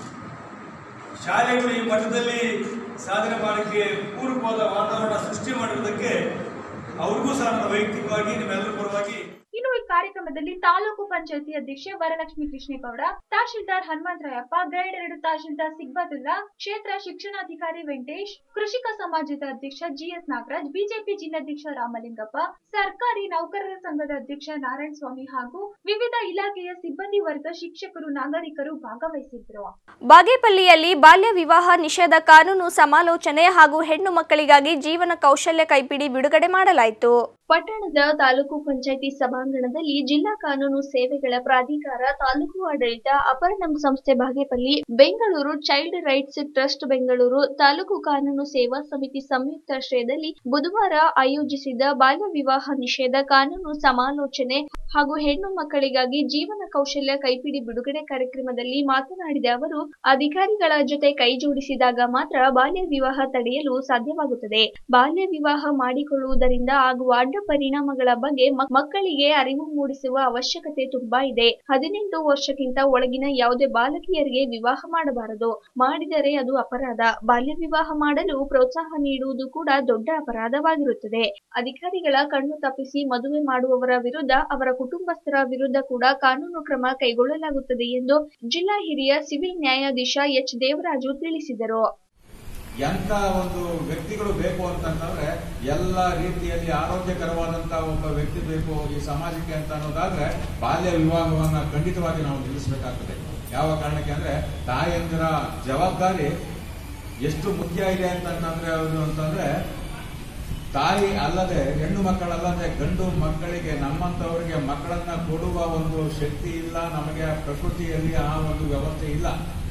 ಶಾಲೆಗಳು ಈ ಮಟ್ಟದಲ್ಲಿ ಸಾಧನೆ ಮಾಡಲಿಕ್ಕೆ ಪೂರಕವಾದ ವಾತಾವರಣ ಸೃಷ್ಟಿ ಮಾಡಿರುವುದಕ್ಕೆ ಅವ್ರಿಗೂ ಸಹ ನನ್ನ ವೈಯಕ್ತಿಕವಾಗಿ ನಿಮ್ಮೆಲ್ಲರ ಪರವಾಗಿ. ಇನ್ನು ಈ ಕಾರ್ಯಕ್ರಮದಲ್ಲಿ ತಾಲೂಕು ಪಂಚಾಯತಿ ಅಧ್ಯಕ್ಷೆ ವರಲಕ್ಷ್ಮಿ ಕೃಷ್ಣೇಗೌಡ, ತಹಶೀಲ್ದಾರ್ ಹನುಮಂತರಾಯಪ್ಪ, ಗ್ರೇಡ್ 2 ತಹಶೀಲ್ದಾರ್ ಸಿಗ್ಬಾದುಲ್ಲಾ, ಕ್ಷೇತ್ರ ಶಿಕ್ಷಣಾಧಿಕಾರಿ ವೆಂಕಟೇಶ್, ಕೃಷಿಕ ಸಮಾಜದ ಅಧ್ಯಕ್ಷ ಜಿಎಸ್ ನಾಗರಾಜ್, ಬಿಜೆಪಿ ಜಿಲ್ಲಾಧ್ಯಕ್ಷ ರಾಮಲಿಂಗಪ್ಪ, ಸರ್ಕಾರಿ ನೌಕರರ ಸಂಘದ ಅಧ್ಯಕ್ಷ ನಾರಾಯಣ ಸ್ವಾಮಿ ಹಾಗೂ ವಿವಿಧ ಇಲಾಖೆಯ ಸಿಬ್ಬಂದಿ ವರ್ಗ, ಶಿಕ್ಷಕರು, ನಾಗರಿಕರು ಭಾಗವಹಿಸಿದ್ರು. ಬಾಗೇಪಲ್ಲಿಯಲ್ಲಿ ಬಾಲ್ಯ ವಿವಾಹ ನಿಷೇಧ ಕಾನೂನು ಸಮಾಲೋಚನೆ ಹಾಗೂ ಹೆಣ್ಣು ಮಕ್ಕಳಿಗಾಗಿ ಜೀವನ ಕೌಶಲ್ಯ ಕೈಪಿಡಿ ಬಿಡುಗಡೆ ಮಾಡಲಾಯಿತು. ಪಟ್ಟಣದ ತಾಲೂಕು ಪಂಚಾಯಿತಿ ಸಭಾಂಗಣದಲ್ಲಿ ಜಿಲ್ಲಾ ಕಾನೂನು ಸೇವೆಗಳ ಪ್ರಾಧಿಕಾರ, ತಾಲೂಕು ಆಡಳಿತ, ಅಪರ್ಣಂ ಸಂಸ್ಥೆ Bagepalli, Bengaluru child rights trust Bengaluru, taluk ಕಾನೂನು ಸೇವಾ ಸಮಿತಿ ಸಂಯುಕ್ತಾಶ್ರಯದಲ್ಲಿ ಬುಧವಾರ ಆಯೋಜಿಸಿದ ಬಾಲ್ಯ ವಿವಾಹ ನಿಷೇಧ ಕಾನೂನು ಸಮಾಲೋಚನೆ ಹಾಗೂ ಹೆಣ್ಣು ಮಕ್ಕಳಿಗಾಗಿ ಜೀವನ ಕೌಶಲ್ಯ ಕೈಪಿಡಿ ಬಿಡುಗಡೆ ಕಾರ್ಯಕ್ರಮದಲ್ಲಿ ಮಾತನಾಡಿದ ಅವರು, ಅಧಿಕಾರಿಗಳ ಜೊತೆ ಕೈ ಜೋಡಿಸಿದಾಗ ಮಾತ್ರ ಬಾಲ್ಯ ವಿವಾಹ ತಡೆಯಲು ಸಾಧ್ಯವಾಗುತ್ತದೆ. ಬಾಲ್ಯ ವಿವಾಹ ಮಾಡಿಕೊಳ್ಳುವುದರಿಂದ ಆಗುವ ಅಡ್ಡ ಪರಿಣಾಮಗಳ ಬಗ್ಗೆ ಮಕ್ಕಳಿಗೆ ಅರಿವು ಮೂಡಿಸುವ ಅವಶ್ಯಕತೆ ತುಂಬಾ ಇದೆ. 18 ವರ್ಷಕ್ಕಿಂತ ಒಳಗಿನ ಯಾವುದೇ ಬಾಲಕಿಯರಿಗೆ ವಿವಾಹ ಮಾಡಬಾರದು. ಮಾಡಿದರೆ ಅದು ಅಪರಾಧ. ಬಾಲ್ಯ ವಿವಾಹ ಮಾಡಲು ಪ್ರೋತ್ಸಾಹ ನೀಡುವುದು ಕೂಡ ದೊಡ್ಡ ಅಪರಾಧವಾಗಿರುತ್ತದೆ. ಅಧಿಕಾರಿಗಳ ಕಣ್ಣು ತಪ್ಪಿಸಿ ಮದುವೆ ಮಾಡುವವರ ವಿರುದ್ಧ, ಅವರ ಕುಟುಂಬಸ್ಥರ ವಿರುದ್ಧ ಕೂಡ ಕಾನೂನು ಕ್ರಮ ಕೈಗೊಳ್ಳಲಾಗುತ್ತದೆ ಎಂದು ಜಿಲ್ಲಾ ಹಿರಿಯ ಸಿವಿಲ್ ನ್ಯಾಯಾಧೀಶ ಎಚ್ ದೇವರಾಜು ತಿಳಿಸಿದರು. ಎಂಥ ಒಂದು ವ್ಯಕ್ತಿಗಳು ಬೇಕು ಅಂತಂದ್ರೆ ಎಲ್ಲ ರೀತಿಯಲ್ಲಿ ಆರೋಗ್ಯಕರವಾದಂತ ಒಬ್ಬ ವ್ಯಕ್ತಿ ಬೇಕು ಈ ಸಮಾಜಕ್ಕೆ ಅಂತ ಅನ್ನೋದಾದ್ರೆ ಬಾಲ್ಯ ವಿವಾಹವನ್ನ ಖಂಡಿತವಾಗಿ ನಾವು ನಿಲ್ಲಿಸಬೇಕಾಗ್ತದೆ. ಯಾವ ಕಾರಣಕ್ಕೆ ಅಂದ್ರೆ ತಾಯಂದಿರ ಜವಾಬ್ದಾರಿ ಎಷ್ಟು ಮುಖ್ಯ ಇದೆ ಅಂತಂದ್ರೆ ತಾಯಿ ಅಲ್ಲದೆ, ಹೆಣ್ಣು ಮಕ್ಕಳಲ್ಲದೆ ಗಂಡು ಮಕ್ಕಳಿಗೆ, ನಮ್ಮಂತವರಿಗೆ ಮಕ್ಕಳನ್ನ ಕೊಡುವ ಒಂದು ಶಕ್ತಿ ಇಲ್ಲ. ನಮಗೆ ಪ್ರಕೃತಿಯಲ್ಲಿ ಆ ಒಂದು ವ್ಯವಸ್ಥೆ ಇಲ್ಲ.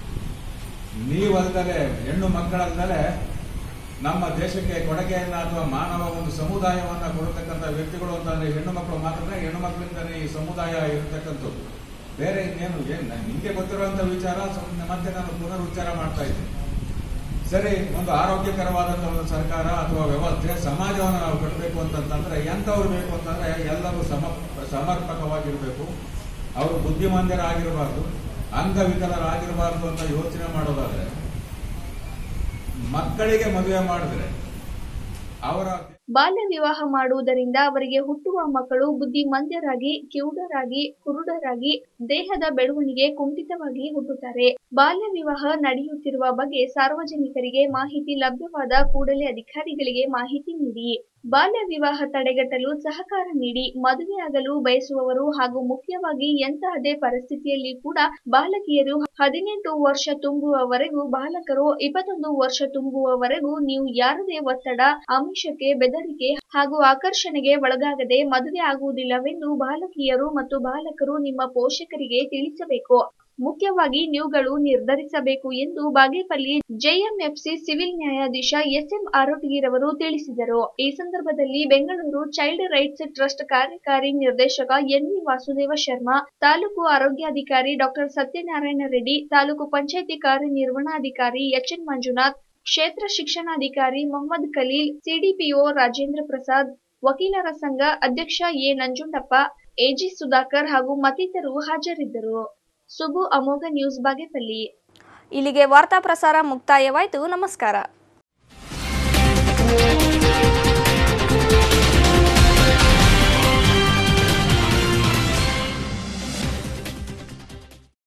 ನೀವಲ್ಲದೆ, ಹೆಣ್ಣು ಮಕ್ಕಳಲ್ಲದೆ ನಮ್ಮ ದೇಶಕ್ಕೆ ಕೊಡುಗೆಯನ್ನ ಅಥವಾ ಮಾನವ ಒಂದು ಸಮುದಾಯವನ್ನ ಕೊಡತಕ್ಕಂಥ ವ್ಯಕ್ತಿಗಳು ಅಂತಂದ್ರೆ ಹೆಣ್ಣು ಮಕ್ಕಳು ಮಾತ್ರ. ಹೆಣ್ಣು ಮಕ್ಕಳಿಂದಲೇ ಈ ಸಮುದಾಯ ಇರತಕ್ಕಂಥದ್ದು. ಬೇರೆ ಇನ್ನೇನು ನಿಮಗೆ ಗೊತ್ತಿರುವಂತ ವಿಚಾರ ಮತ್ತೆ ನಾನು ಪುನರುಚ್ಚಾರ ಮಾಡ್ತಾ ಇದ್ದೀನಿ. ಸರಿ, ಒಂದು ಆರೋಗ್ಯಕರವಾದಂಥ ಒಂದು ಸರ್ಕಾರ ಅಥವಾ ವ್ಯವಸ್ಥೆ ಸಮಾಜವನ್ನು ನಾವು ಕಟ್ಟಬೇಕು ಅಂತಂತಂದ್ರೆ ಎಂಥವ್ರು ಬೇಕು ಅಂತಂದ್ರೆ ಎಲ್ಲರೂ ಸಮರ್ಪಕವಾಗಿರಬೇಕು. ಅವರು ಬುದ್ಧಿಮಾಂದ್ಯರಾಗಿರಬಾರ್ದು, ಅಂಗವಿಕಲರಾಗಿರಬಾರ್ದು ಅಂತ ಯೋಚನೆ ಮಾಡೋದಾದ್ರೆ ಮಕ್ಕಳಿಗೆ ಮದುವೆ ಮಾಡಿದ್ರೆ ಅವರ ಬಾಲ್ಯ ವಿವಾಹ ಮಾಡುವುದರಿಂದ ಅವರಿಗೆ ಹುಟ್ಟುವ ಮಕ್ಕಳು ಬುದ್ಧಿಮಾಂದ್ಯರಾಗಿ, ಕಿವುಡರಾಗಿ, ಕುರುಡರಾಗಿ, ದೇಹದ ಬೆಳವಣಿಗೆ ಕುಂಠಿತವಾಗಿ ಹುಟ್ಟುತ್ತಾರೆ. ಬಾಲ್ಯ ವಿವಾಹ ನಡೆಯುತ್ತಿರುವ ಬಗ್ಗೆ ಸಾರ್ವಜನಿಕರಿಗೆ ಮಾಹಿತಿ ಲಭ್ಯವಾದ ಕೂಡಲೇ ಅಧಿಕಾರಿಗಳಿಗೆ ಮಾಹಿತಿ ನೀಡಿ. ಬಾಲ್ಯ ವಿವಾಹ ತಡೆಗಟ್ಟಲು ಸಹಕಾರ ನೀಡಿ. ಮದುವೆಯಾಗಲು ಬಯಸುವವರು ಹಾಗೂ ಮುಖ್ಯವಾಗಿ ಎಂತಹದೇ ಪರಿಸ್ಥಿತಿಯಲ್ಲಿ ಕೂಡ ಬಾಲಕಿಯರು 18 ವರ್ಷ ತುಂಬುವವರೆಗೂ, ಬಾಲಕರು 21 ವರ್ಷ ತುಂಬುವವರೆಗೂ ನೀವು ಯಾರದೇ ಒತ್ತಡ, ಆಮಿಷಕ್ಕೆ, ಬೆದರಿಕೆ ಹಾಗೂ ಆಕರ್ಷಣೆಗೆ ಒಳಗಾಗದೆ ಮದುವೆ ಆಗುವುದಿಲ್ಲವೆಂದು ಬಾಲಕಿಯರು ಮತ್ತು ಬಾಲಕರು ನಿಮ್ಮ ಪೋಷಕರಿಗೆ ತಿಳಿಸಬೇಕು. ಮುಖ್ಯವಾಗಿ ನೀವುಗಳು ನಿರ್ಧರಿಸಬೇಕು ಎಂದು ಬಾಗೇಪಲ್ಲಿ ಜೆಎಂಎಫ್ಸಿ ಸಿವಿಲ್ ನ್ಯಾಯಾಧೀಶ ಎಸ್ಎಂ ಆರೋಟಗಿರವರು ತಿಳಿಸಿದರು. ಈ ಸಂದರ್ಭದಲ್ಲಿ ಬೆಂಗಳೂರು ಚೈಲ್ಡ್ ರೈಟ್ಸ್ ಟ್ರಸ್ಟ್ ಕಾರ್ಯಕಾರಿ ನಿರ್ದೇಶಕ ಎನ್ವಿ ವಾಸುದೇವ ಶರ್ಮಾ, ತಾಲೂಕು ಆರೋಗ್ಯಾಧಿಕಾರಿ ಡಾಕ್ಟರ್ ಸತ್ಯನಾರಾಯಣ ರೆಡ್ಡಿ, ತಾಲೂಕು ಪಂಚಾಯಿತಿ ಕಾರ್ಯನಿರ್ವಹಣಾಧಿಕಾರಿ ಎಚ್ಎನ್ ಮಂಜುನಾಥ್, ಕ್ಷೇತ್ರ ಶಿಕ್ಷಣಾಧಿಕಾರಿ ಮೊಹಮ್ಮದ್ ಖಲೀಲ್, ಸಿಡಿಪಿಒ ರಾಜೇಂದ್ರ ಪ್ರಸಾದ್, ವಕೀಲರ ಸಂಘ ಅಧ್ಯಕ್ಷ ಎ ನಂಜುಂಡಪ್ಪ, ಎಜಿ ಸುಧಾಕರ್ ಹಾಗೂ ಮತ್ತಿತರರು ಹಾಜರಿದ್ದರು. ಸುಬು ಅಮೋಘ ನ್ಯೂಸ್ ಬಾಗೇಪಲ್ಲಿ. ಇಲ್ಲಿಗೆ ವಾರ್ತಾ ಪ್ರಸಾರ ಮುಕ್ತಾಯವಾಯಿತು. ನಮಸ್ಕಾರ.